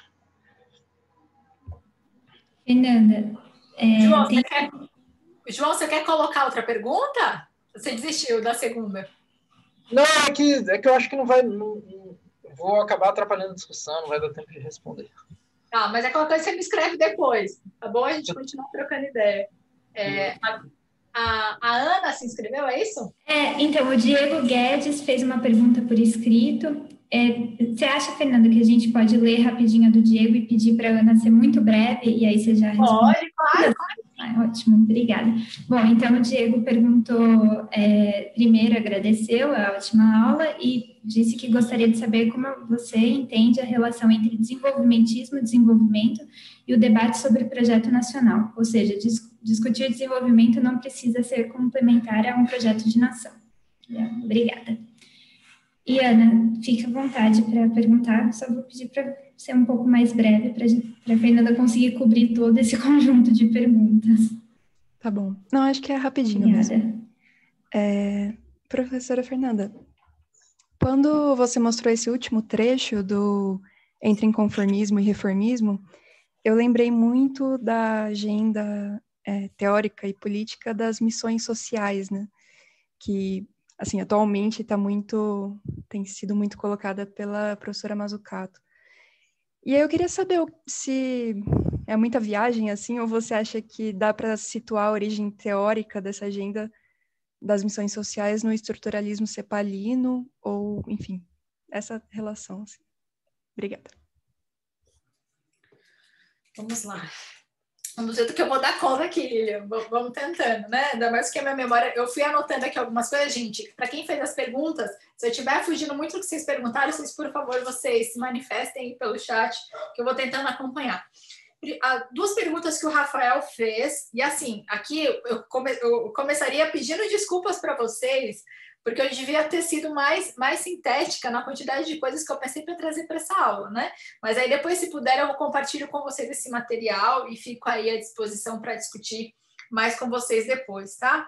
Fernanda, é, João, tem... você quer... João, você quer colocar outra pergunta? Você desistiu da segunda? Não, é que, é que eu acho que não vai... Não, não, vou acabar atrapalhando a discussão, não vai dar tempo de responder. Ah, mas é qualquer coisa que você me escreve depois, tá bom? A gente continua trocando ideia. É, a, a, a Ana se inscreveu, é isso? É, então, o Diego Guedes fez uma pergunta por escrito. É, você acha, Fernanda, que a gente pode ler rapidinho a do Diego e pedir para a Ana ser muito breve, e aí você já responde? Pode, claro, claro. Ah, ótimo, obrigada. Bom, então o Diego perguntou, é, primeiro agradeceu a ótima aula e disse que gostaria de saber como você entende a relação entre desenvolvimentismo, desenvolvimento e o debate sobre o projeto nacional, ou seja, dis discutir o desenvolvimento não precisa ser complementar a um projeto de nação. Obrigada. E, Ana, fique à vontade para perguntar, só vou pedir para ser um pouco mais breve, para a Fernanda conseguir cobrir todo esse conjunto de perguntas. Tá bom. Não, acho que é rapidinho Obrigada. mesmo. É, professora Fernanda, quando você mostrou esse último trecho do entre inconformismo e reformismo, eu lembrei muito da agenda é, teórica e política das missões sociais, né? Que assim, atualmente está muito, tem sido muito colocada pela professora Mazzucato. E aí eu queria saber se é muita viagem, assim, ou você acha que dá para situar a origem teórica dessa agenda das missões sociais no estruturalismo cepalino, ou, enfim, essa relação, assim. Obrigada. Vamos lá. Vamos ver do que eu vou dar conta aqui, Lilian. Vamos tentando, né? Ainda mais que a minha memória... Eu fui anotando aqui algumas coisas, gente. Para quem fez as perguntas, se eu estiver fugindo muito do que vocês perguntaram, vocês, por favor, vocês se manifestem aí pelo chat, que eu vou tentando acompanhar. Duas perguntas que o Rafael fez, e assim, aqui eu, come, eu começaria pedindo desculpas para vocês, porque eu devia ter sido mais, mais sintética na quantidade de coisas que eu pensei para trazer para essa aula, né? Mas aí depois, se puder, eu compartilho com vocês esse material e fico aí à disposição para discutir mais com vocês depois, tá?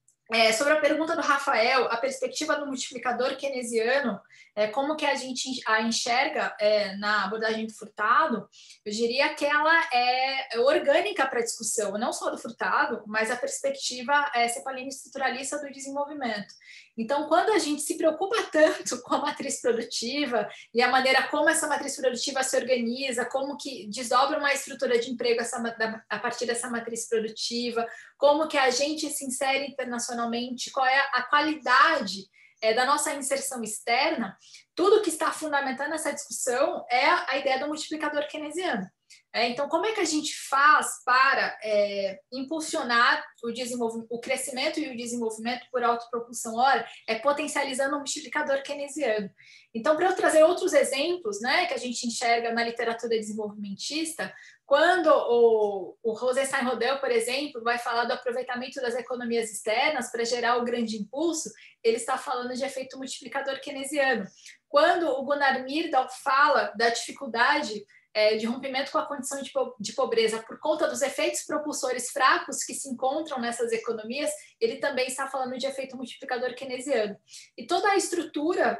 É, sobre a pergunta do Rafael, a perspectiva do multiplicador keynesiano, é, como que a gente a enxerga é, na abordagem do Furtado, eu diria que ela é orgânica para a discussão, não só do Furtado, mas a perspectiva é, cepalina estruturalista do desenvolvimento. Então, quando a gente se preocupa tanto com a matriz produtiva e a maneira como essa matriz produtiva se organiza, como que desdobra uma estrutura de emprego essa, a partir dessa matriz produtiva, como que a gente se insere internacionalmente, qual é a qualidade é, da nossa inserção externa, tudo que está fundamentando essa discussão é a ideia do multiplicador keynesiano. É, então, como é que a gente faz para é, impulsionar o, o crescimento e o desenvolvimento por autopropulsão? Ora, é potencializando o multiplicador keynesiano. Então, para eu trazer outros exemplos, né, que a gente enxerga na literatura desenvolvimentista, quando o, o Rosenstein-Rodel, por exemplo, vai falar do aproveitamento das economias externas para gerar o grande impulso, ele está falando de efeito multiplicador keynesiano. Quando o Gunnar Myrdal fala da dificuldade É, de rompimento com a condição de, po de pobreza por conta dos efeitos propulsores fracos que se encontram nessas economias, ele também está falando de efeito multiplicador keynesiano. E toda a estrutura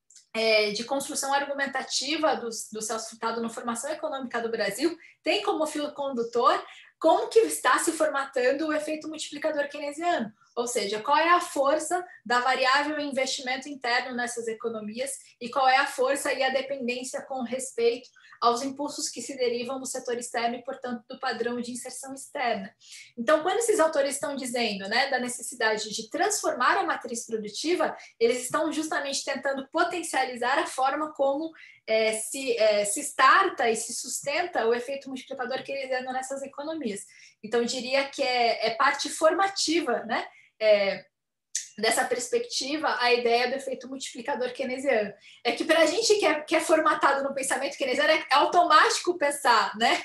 é, de construção argumentativa do, do Celso Furtado na formação econômica do Brasil tem como fio condutor como que está se formatando o efeito multiplicador keynesiano, ou seja, qual é a força da variável investimento interno nessas economias e qual é a força e a dependência com respeito aos impulsos que se derivam do setor externo e, portanto, do padrão de inserção externa. Então, quando esses autores estão dizendo, né, da necessidade de transformar a matriz produtiva, eles estão justamente tentando potencializar a forma como é, se, é, se starta e se sustenta o efeito multiplicador keynesiano nessas economias. Então, eu diria que é, é parte formativa, né, é, dessa perspectiva, a ideia do efeito multiplicador keynesiano. É que para a gente que é, que é formatado no pensamento keynesiano, é, é automático pensar, né?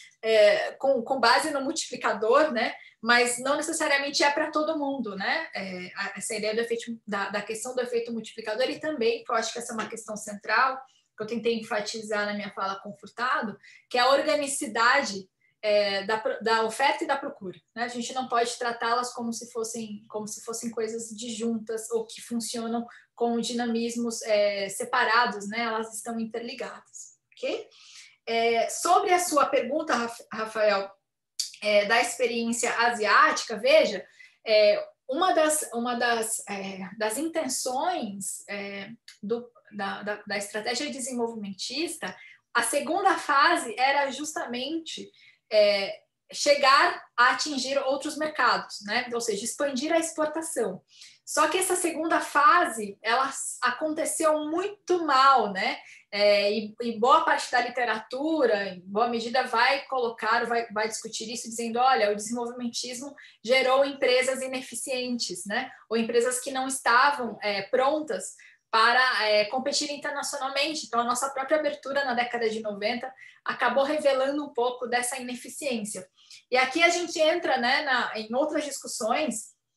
É, com, com base no multiplicador, né? Mas não necessariamente é para todo mundo, né? É, essa ideia do efeito, da, da questão do efeito multiplicador, e também, que eu acho que essa é uma questão central, que eu tentei enfatizar na minha fala com Furtado, que é a organicidade É, da, da oferta e da procura, né? A gente não pode tratá-las como se fossem como se fossem coisas disjuntas ou que funcionam com dinamismos é, separados, né? Elas estão interligadas, ok? É, sobre a sua pergunta, Rafael, é, da experiência asiática, veja, é, uma das uma das, é, das intenções é, do, da, da, da estratégia desenvolvimentista, a segunda fase era justamente É, chegar a atingir outros mercados, né? Ou seja, expandir a exportação. Só que essa segunda fase, ela aconteceu muito mal, né? É, e, e boa parte da literatura, em boa medida, vai colocar, vai, vai discutir isso, dizendo, olha, o desenvolvimentismo gerou empresas ineficientes, né? Ou empresas que não estavam é, prontas para é, competir internacionalmente. Então, a nossa própria abertura na década de noventa acabou revelando um pouco dessa ineficiência. E aqui a gente entra, né, na, em outras discussões,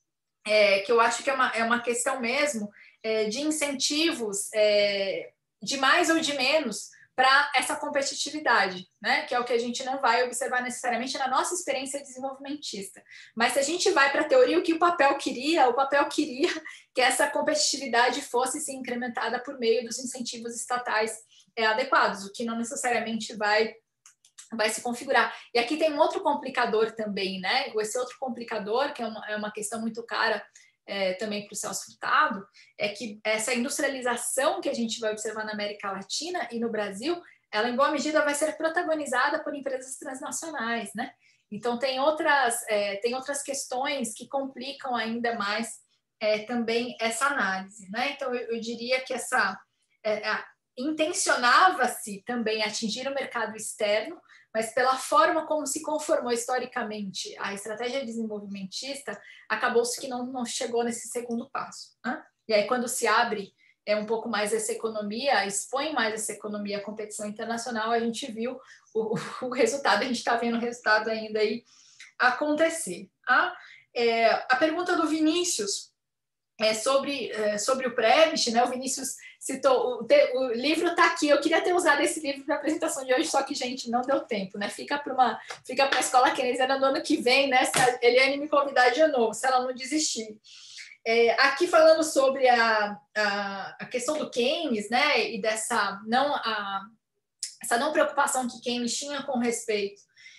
é, que eu acho que é uma, é uma questão mesmo é, de incentivos é, de mais ou de menos para essa competitividade, né? Que é o que a gente não vai observar necessariamente na nossa experiência desenvolvimentista. Mas se a gente vai para a teoria, o que o papel queria, o papel queria que essa competitividade fosse se incrementada por meio dos incentivos estatais é, adequados, o que não necessariamente vai, vai se configurar. E aqui tem um outro complicador também, né? Esse outro complicador, que é uma, é uma questão muito cara É, também para o Celso Furtado, é que essa industrialização que a gente vai observar na América Latina e no Brasil, ela em boa medida vai ser protagonizada por empresas transnacionais, né? Então tem outras, é, tem outras questões que complicam ainda mais é, também essa análise, né? Então eu, eu diria que essa, é, intencionava-se também atingir o mercado externo, mas pela forma como se conformou historicamente a estratégia desenvolvimentista, acabou-se que não, não chegou nesse segundo passo, né? E aí, quando se abre é, um pouco mais essa economia, expõe mais essa economia à competição internacional, a gente viu o, o resultado, a gente está vendo o resultado ainda aí acontecer. Tá? É, a pergunta do Vinícius é sobre, é, sobre o Prebisch, né? O Vinícius citou, o, te, o livro está aqui, eu queria ter usado esse livro para a apresentação de hoje, só que, gente, não deu tempo, né? Fica para uma, fica para a escola keynesiana no ano que vem, né? Se a Eliane me convidar de novo, se ela não desistir. É, aqui falando sobre a, a, a questão do Keynes, né? E dessa não, a, essa não preocupação que Keynes tinha com respeito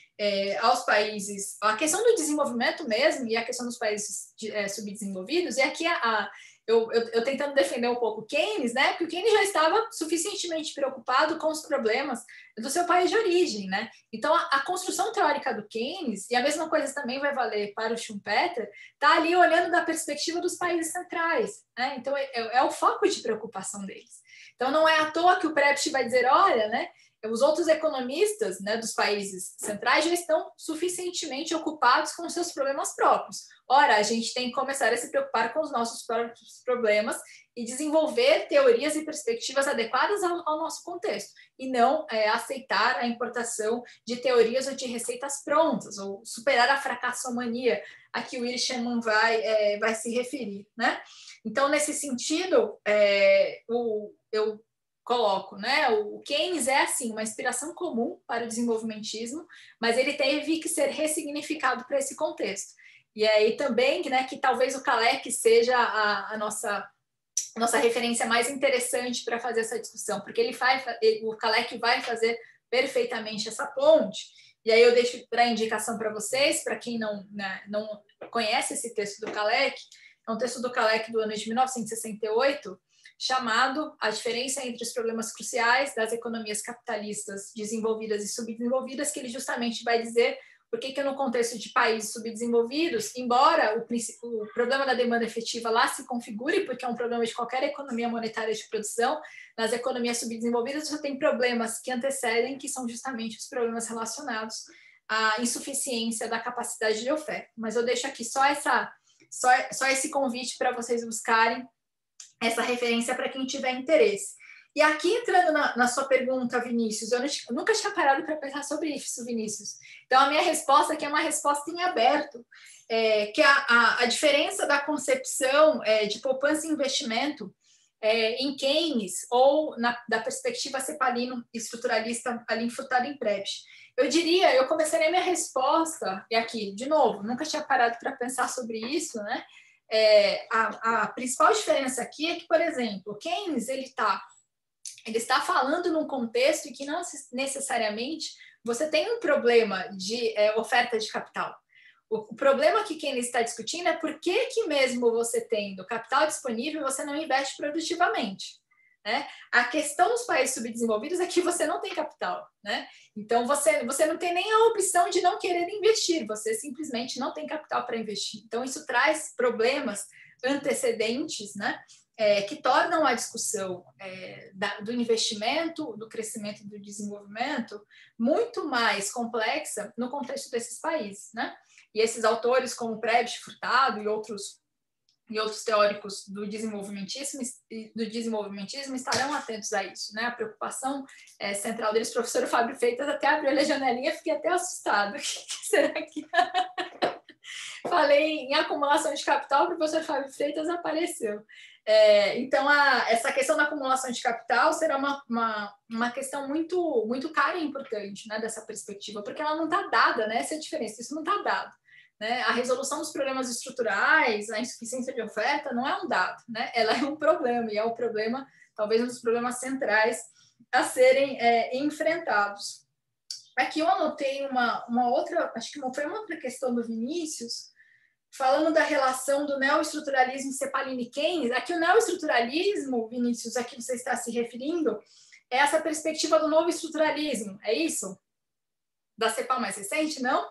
É, aos países, a questão do desenvolvimento mesmo e a questão dos países de, é, subdesenvolvidos, e aqui a, a, eu, eu, eu tentando defender um pouco Keynes, né, porque o Keynes já estava suficientemente preocupado com os problemas do seu país de origem, né, então a, a construção teórica do Keynes, e a mesma coisa também vai valer para o Schumpeter, está ali olhando da perspectiva dos países centrais, né, então é, é, é o foco de preocupação deles. Então não é à toa que o Prebisch vai dizer, olha, né, os outros economistas, né, dos países centrais já estão suficientemente ocupados com seus problemas próprios. Ora, a gente tem que começar a se preocupar com os nossos próprios problemas e desenvolver teorias e perspectivas adequadas ao, ao nosso contexto, e não é, aceitar a importação de teorias ou de receitas prontas, ou superar a fracassomania a que o Irschman vai, é, vai se referir, né? Então, nesse sentido, é, o, eu coloco, né? O Keynes é, assim, uma inspiração comum para o desenvolvimentismo, mas ele teve que ser ressignificado para esse contexto. E aí também, né, que talvez o Kalec seja a, a nossa, a nossa referência mais interessante para fazer essa discussão, porque ele faz, ele, o Kalec vai fazer perfeitamente essa ponte. E aí eu deixo para indicação para vocês, para quem não, né, não conhece esse texto do Kalec, é um texto do Kalec do ano de mil novecentos e sessenta e oito, chamado A Diferença entre os Problemas Cruciais das Economias Capitalistas Desenvolvidas e Subdesenvolvidas, que ele justamente vai dizer por que que no contexto de países subdesenvolvidos, embora o, o problema da demanda efetiva lá se configure, porque é um problema de qualquer economia monetária de produção, nas economias subdesenvolvidas você tem problemas que antecedem, que são justamente os problemas relacionados à insuficiência da capacidade de oferta. Mas eu deixo aqui só, essa, só, só esse convite para vocês buscarem essa referência para quem tiver interesse. E aqui, entrando na, na sua pergunta, Vinícius, eu, não, eu nunca tinha parado para pensar sobre isso, Vinícius. Então, a minha resposta aqui é uma resposta em aberto, é, que a, a, a diferença da concepção é, de poupança e investimento é, em Keynes ou na, da perspectiva cepalino estruturalista ali enfutada em Prebisch. Eu diria, eu começaria a minha resposta, e aqui, de novo, nunca tinha parado para pensar sobre isso, né? É, a, a principal diferença aqui é que, por exemplo, o Keynes ele está ele está falando num contexto em que não necessariamente você tem um problema de é, oferta de capital. O, o problema que Keynes está discutindo é por que, que mesmo você tendo capital disponível, você não investe produtivamente. Né? A questão dos países subdesenvolvidos é que você não tem capital. Né? Então, você, você não tem nem a opção de não querer investir, você simplesmente não tem capital para investir. Então, isso traz problemas antecedentes, né? É, que tornam a discussão é, da, do investimento, do crescimento e do desenvolvimento muito mais complexa no contexto desses países. Né? E esses autores, como Prebisch, Furtado e outros e outros teóricos do desenvolvimentismo, do desenvolvimentismo estarão atentos a isso, né? A preocupação é, central deles, o professor Fábio Freitas até abriu a janelinha, fiquei até assustado. O que será que... Falei em acumulação de capital, o professor Fábio Freitas apareceu. É, então, a, essa questão da acumulação de capital será uma, uma, uma questão muito, muito cara e importante, né, dessa perspectiva, porque ela não está dada, né? Essa é a diferença, isso não está dado. Né? A resolução dos problemas estruturais, a insuficiência de oferta, não é um dado, né? Ela é um problema, e é o problema, talvez um dos problemas centrais a serem é, enfrentados. Aqui eu anotei uma, uma outra, acho que foi uma outra questão do Vinícius, falando da relação do neoestruturalismo Cepalini e Keynes. Aqui o neoestruturalismo, Vinícius, a que você está se referindo, é essa perspectiva do novo estruturalismo, é isso? Da Cepal mais recente, não?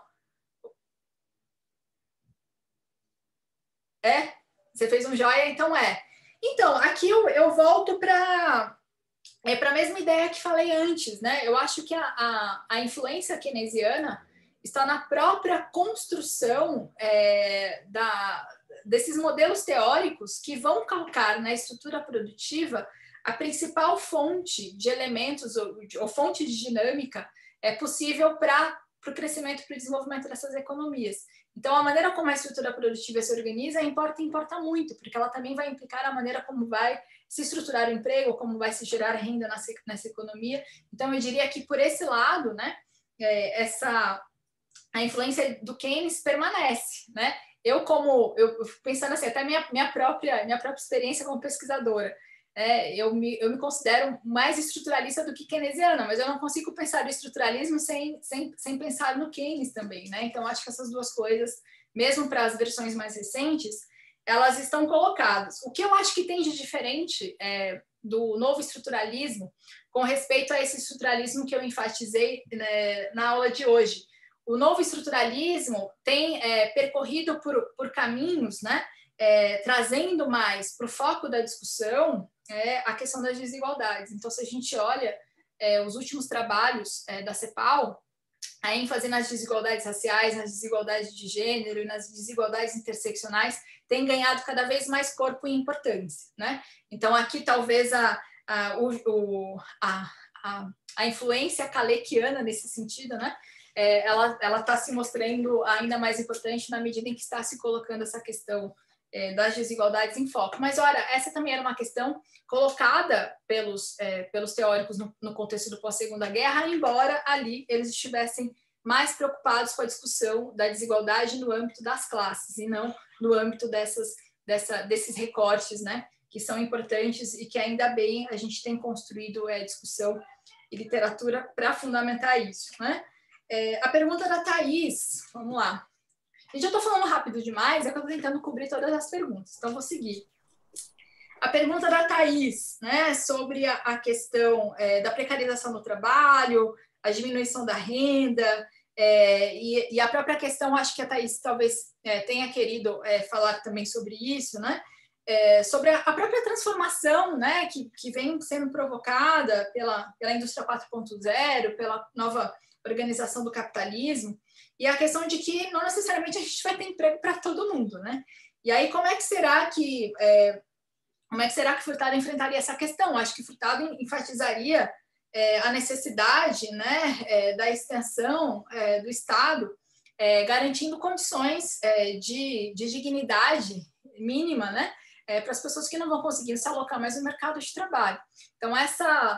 É? Você fez um joia, então é. Então, aqui eu, eu volto para é para a mesma ideia que falei antes, né? Eu acho que a, a, a influência keynesiana está na própria construção é, da, desses modelos teóricos que vão calcar na estrutura produtiva a principal fonte de elementos ou, ou fonte de dinâmica é possível para o crescimento e para o desenvolvimento dessas economias. Então, a maneira como a estrutura produtiva se organiza importa importa muito, porque ela também vai implicar a maneira como vai se estruturar o emprego, como vai se gerar renda nessa, nessa economia. Então, eu diria que, por esse lado, né, é, essa, a influência do Keynes permanece, né? Eu, como, eu pensando assim, até minha, minha, própria, minha própria experiência como pesquisadora, é, eu, me, eu me considero mais estruturalista do que keynesiana, mas eu não consigo pensar no estruturalismo sem, sem, sem pensar no Keynes também, né? Então, acho que essas duas coisas, mesmo para as versões mais recentes, elas estão colocadas. O que eu acho que tem de diferente é, do novo estruturalismo com respeito a esse estruturalismo que eu enfatizei, né, na aula de hoje. O novo estruturalismo tem é, percorrido por, por caminhos, né, é, trazendo mais para o foco da discussão é, a questão das desigualdades. Então, se a gente olha é, os últimos trabalhos é, da CEPAL, a ênfase nas desigualdades raciais, nas desigualdades de gênero e nas desigualdades interseccionais tem ganhado cada vez mais corpo e importância, né? Então, aqui talvez a, a, o, a, a, a influência kalekiana nesse sentido, né? É, ela ela está se mostrando ainda mais importante na medida em que está se colocando essa questão é, das desigualdades em foco. Mas, olha, essa também era uma questão colocada pelos, é, pelos teóricos no, no contexto do pós-segunda guerra, embora ali eles estivessem mais preocupados com a discussão da desigualdade no âmbito das classes e não no âmbito dessas, dessa, desses recortes, né, que são importantes e que ainda bem a gente tem construído é, discussão e literatura para fundamentar isso, né? É, a pergunta da Thaís, vamos lá. Gente, eu estou falando rápido demais, é que eu estou tentando cobrir todas as perguntas, então vou seguir. A pergunta da Thaís, né, sobre a, a questão é, da precarização do trabalho, a diminuição da renda, é, e, e a própria questão, acho que a Thaís talvez é, tenha querido é, falar também sobre isso, né, é, sobre a, a própria transformação, né, que, que vem sendo provocada pela, pela indústria quatro ponto zero, pela nova organização do capitalismo, e a questão de que não necessariamente a gente vai ter emprego para todo mundo, né? E aí, como é que será que é, como é que será que Furtado enfrentaria essa questão? Acho que Furtado enfatizaria é, a necessidade, né, é, da extensão é, do Estado, é, garantindo condições é, de, de dignidade mínima, né, é, para as pessoas que não vão conseguir se alocar mais no mercado de trabalho. Então, essa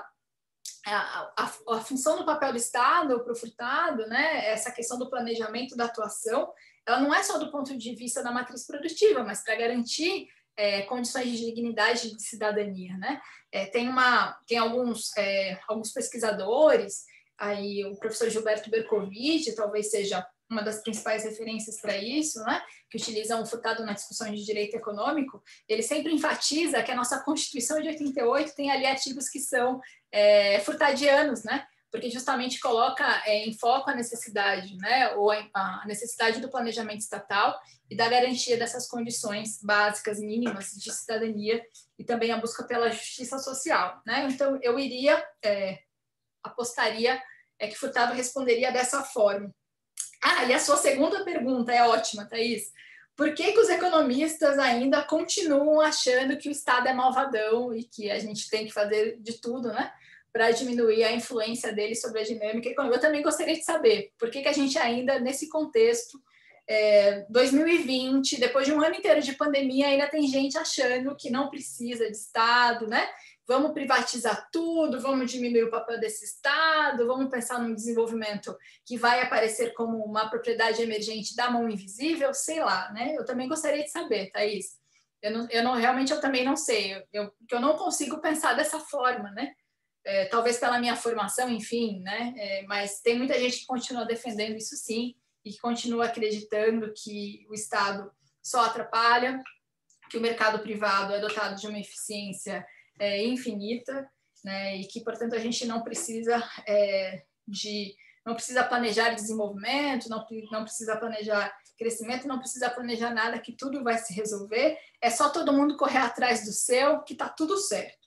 A, a, a função do papel do Estado para o Furtado, né, essa questão do planejamento da atuação, ela não é só do ponto de vista da matriz produtiva, mas para garantir é, condições de dignidade e de cidadania, né? É, tem uma, tem alguns, é, alguns pesquisadores, aí o professor Gilberto Bercovitch talvez seja uma das principais referências para isso, né, que utilizam o Furtado na discussão de direito econômico. Ele sempre enfatiza que a nossa Constituição de oitenta e oito tem ali artigos que são é, furtadianos, né, porque justamente coloca é, em foco a necessidade, né, ou a necessidade do planejamento estatal e da garantia dessas condições básicas, mínimas de cidadania e também a busca pela justiça social, né. Então, eu iria, é, apostaria é, que Furtado responderia dessa forma. Ah, e a sua segunda pergunta é ótima, Thaís. Por que que os economistas ainda continuam achando que o Estado é malvadão e que a gente tem que fazer de tudo, né, para diminuir a influência dele sobre a dinâmica econômica? Eu também gostaria de saber por que que a gente ainda, nesse contexto, é, dois mil e vinte, depois de um ano inteiro de pandemia, ainda tem gente achando que não precisa de Estado, né? Vamos privatizar tudo, vamos diminuir o papel desse Estado, vamos pensar num desenvolvimento que vai aparecer como uma propriedade emergente da mão invisível, sei lá, né? Eu também gostaria de saber, Thaís. Eu não, eu não realmente eu também não sei, eu, eu não consigo pensar dessa forma, né? É, talvez pela minha formação, enfim, né? É, mas tem muita gente que continua defendendo isso sim, e que continua acreditando que o Estado só atrapalha, que o mercado privado é dotado de uma eficiência É, infinita, né, e que, portanto, a gente não precisa é, de não precisa planejar desenvolvimento, não, não precisa planejar crescimento, não precisa planejar nada, que tudo vai se resolver, é só todo mundo correr atrás do seu, que está tudo certo.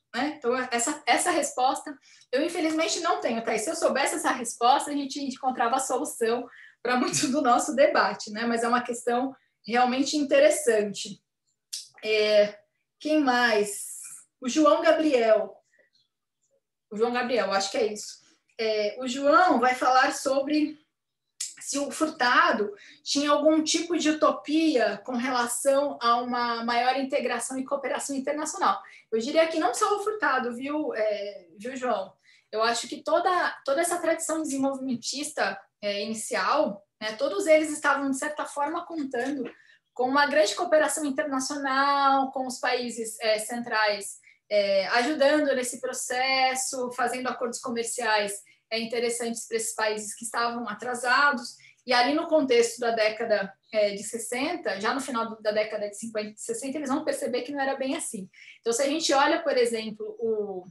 né? Então, essa, essa resposta, eu infelizmente não tenho, tá? E se eu soubesse essa resposta, a gente encontrava a solução para muito do nosso debate, né? Mas é uma questão realmente interessante. É, quem mais? O João Gabriel. O João Gabriel, acho que é isso. É, o João vai falar sobre se o Furtado tinha algum tipo de utopia com relação a uma maior integração e cooperação internacional. Eu diria que não só o Furtado, viu, é, viu João? Eu acho que toda, toda essa tradição desenvolvimentista é, inicial, né, todos eles estavam, de certa forma, contando com uma grande cooperação internacional, com os países é, centrais é, ajudando nesse processo, fazendo acordos comerciais é, interessantes para esses países que estavam atrasados. E ali no contexto da década é, de sessenta, já no final da década de cinquenta e sessenta, eles vão perceber que não era bem assim. Então, se a gente olha, por exemplo, o,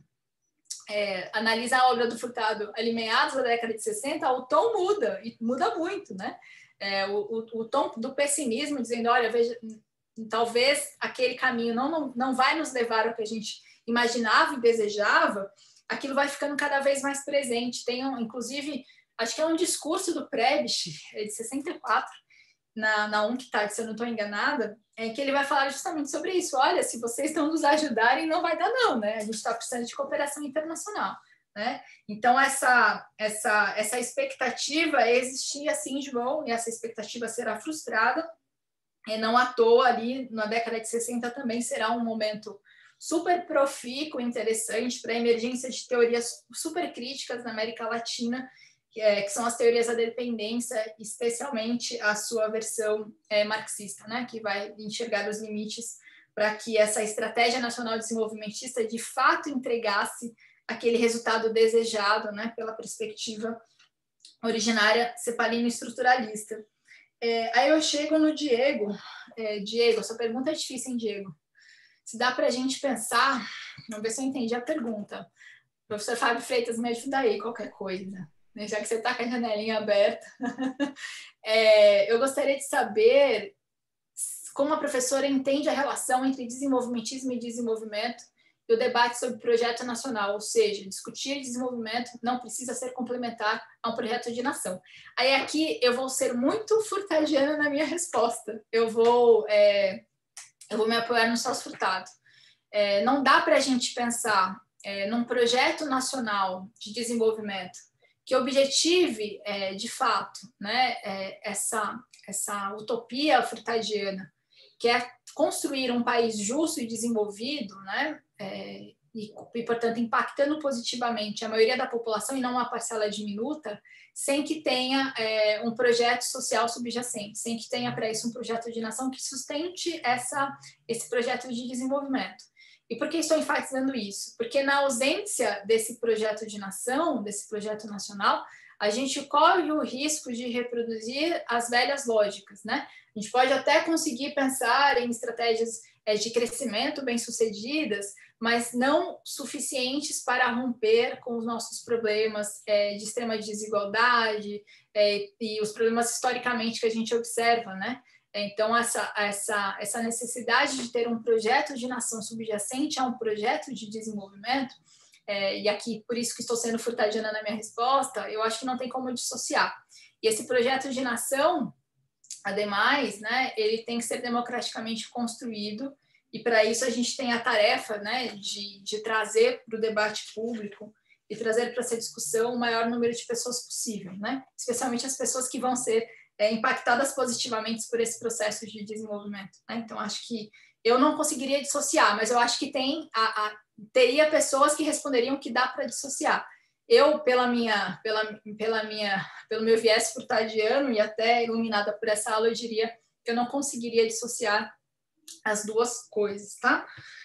é, analisa a obra do Furtado ali meados da década de sessenta, o tom muda, e muda muito, né? É, o, o, o tom do pessimismo, dizendo, olha, veja, talvez aquele caminho não, não, não vai nos levar ao que a gente imaginava e desejava, aquilo vai ficando cada vez mais presente. Tem, um, inclusive, acho que é um discurso do Prebisch, de sessenta e quatro, na, na UNCTAD, se eu não estou enganada, é que ele vai falar justamente sobre isso. Olha, se vocês não nos ajudarem, não vai dar não, né? A gente está precisando de cooperação internacional, né? Então, essa, essa, essa expectativa existia, sim, João, e essa expectativa será frustrada, e não à toa ali, na década de sessenta também será um momento super profícuo, interessante para a emergência de teorias super críticas na América Latina, que, é, que são as teorias da dependência, especialmente a sua versão é, marxista, né, que vai enxergar os limites para que essa estratégia nacional desenvolvimentista de fato entregasse aquele resultado desejado, né, pela perspectiva originária cepalino-estruturalista. É, aí eu chego no Diego. É, Diego, essa pergunta é difícil, hein, Diego? Se dá para a gente pensar, vamos ver se eu entendi a pergunta. O professor Fábio Freitas, me ajuda aí, qualquer coisa, né? Já que você está com a janelinha aberta. É, eu gostaria de saber como a professora entende a relação entre desenvolvimentismo e desenvolvimento e o debate sobre projeto nacional, ou seja, discutir desenvolvimento não precisa ser complementar a um projeto de nação. Aí aqui eu vou ser muito furtadiana na minha resposta. Eu vou... É, eu vou me apoiar no Celso Furtado. É, não dá para a gente pensar é, num projeto nacional de desenvolvimento que objetive, é, de fato, né, é, essa, essa utopia furtadiana, que é construir um país justo e desenvolvido, né, é, e, e, portanto, impactando positivamente a maioria da população e não uma parcela diminuta, sem que tenha é, um projeto social subjacente, sem que tenha para isso um projeto de nação que sustente essa, esse projeto de desenvolvimento. E por que estou enfatizando isso? Porque na ausência desse projeto de nação, desse projeto nacional, a gente corre o risco de reproduzir as velhas lógicas, né? A gente pode até conseguir pensar em estratégias é, de crescimento bem-sucedidas, mas não suficientes para romper com os nossos problemas é, de extrema desigualdade é, e os problemas historicamente que a gente observa, né? Então, essa, essa, essa necessidade de ter um projeto de nação subjacente a um projeto de desenvolvimento, é, e aqui, por isso que estou sendo furtadiana na minha resposta, eu acho que não tem como dissociar. E esse projeto de nação, ademais, né, ele tem que ser democraticamente construído, e para isso a gente tem a tarefa, né, de, de trazer para o debate público e trazer para essa discussão o maior número de pessoas possível, né? Especialmente as pessoas que vão ser é, impactadas positivamente por esse processo de desenvolvimento, né? Então, acho que eu não conseguiria dissociar, mas eu acho que tem a, a, teria pessoas que responderiam que dá para dissociar. Eu, pela minha, pela, pela minha, pelo meu viés furtadiano e até iluminada por essa aula, eu diria que eu não conseguiria dissociar as duas coisas, tá?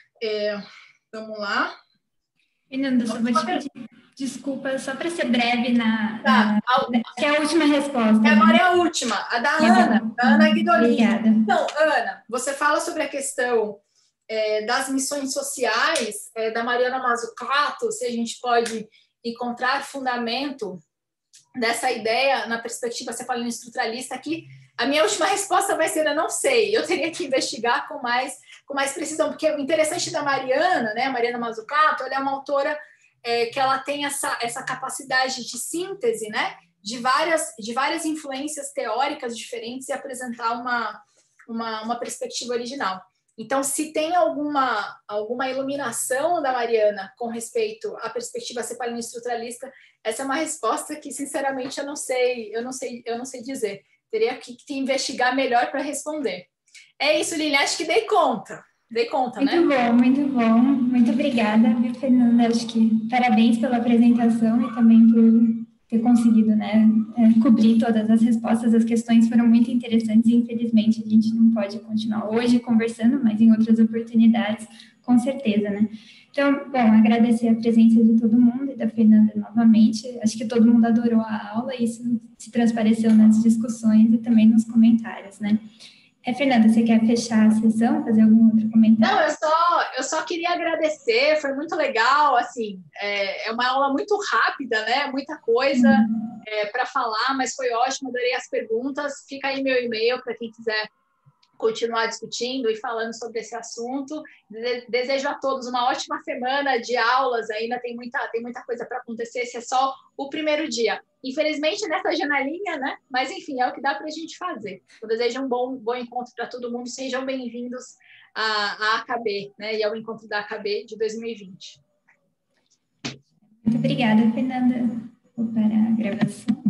É, vamos lá. Fernanda, só vou te pedir desculpa, só para ser breve na, tá. na... Que é a última resposta. E agora é a última, a da é Ana, a Ana Guidolin. Obrigada. Então, Ana, você fala sobre a questão é, das missões sociais, é, da Mariana Mazzucato, se a gente pode encontrar fundamento dessa ideia na perspectiva cepalino-estruturalista, que a minha última resposta vai ser, eu não sei, eu teria que investigar com mais, com mais precisão, porque o interessante da Mariana, né, a Mariana Mazzucato, ela é uma autora é, que ela tem essa, essa capacidade de síntese, né, de várias, de várias influências teóricas diferentes e apresentar uma, uma, uma perspectiva original. Então, se tem alguma, alguma iluminação da Mariana com respeito à perspectiva cepalina estruturalista, essa é uma resposta que, sinceramente, eu não sei, eu não sei, eu não sei dizer. Teria que, que investigar melhor para responder. É isso, Lili, acho que dei conta. Dei conta, muito né? Muito bom, muito bom. Muito obrigada, viu, Fernanda? Acho que parabéns pela apresentação e também por ter conseguido, né, cobrir todas as respostas. As questões foram muito interessantes e, infelizmente, a gente não pode continuar hoje conversando, mas em outras oportunidades, com certeza, né? Então, bom, agradecer a presença de todo mundo e da Fernanda novamente. Acho que todo mundo adorou a aula e isso se transpareceu nas discussões e também nos comentários, né? É, Fernanda, você quer fechar a sessão, fazer algum outro comentário? Não, eu só, eu só queria agradecer, foi muito legal, assim, é, é uma aula muito rápida, né? Muita coisa uhum. é, para falar, mas foi ótimo, adorei as perguntas. Fica aí meu e-mail para quem quiser continuar discutindo e falando sobre esse assunto. Desejo a todos uma ótima semana de aulas, ainda tem muita, tem muita coisa para acontecer, esse é só o primeiro dia. Infelizmente, nessa janelinha, né? Mas, enfim, é o que dá para a gente fazer. Eu desejo um bom, bom encontro para todo mundo. Sejam bem-vindos à, à A K B, né? E ao encontro da A K B de dois mil e vinte. Muito obrigada, Fernanda. Vou parar a gravação.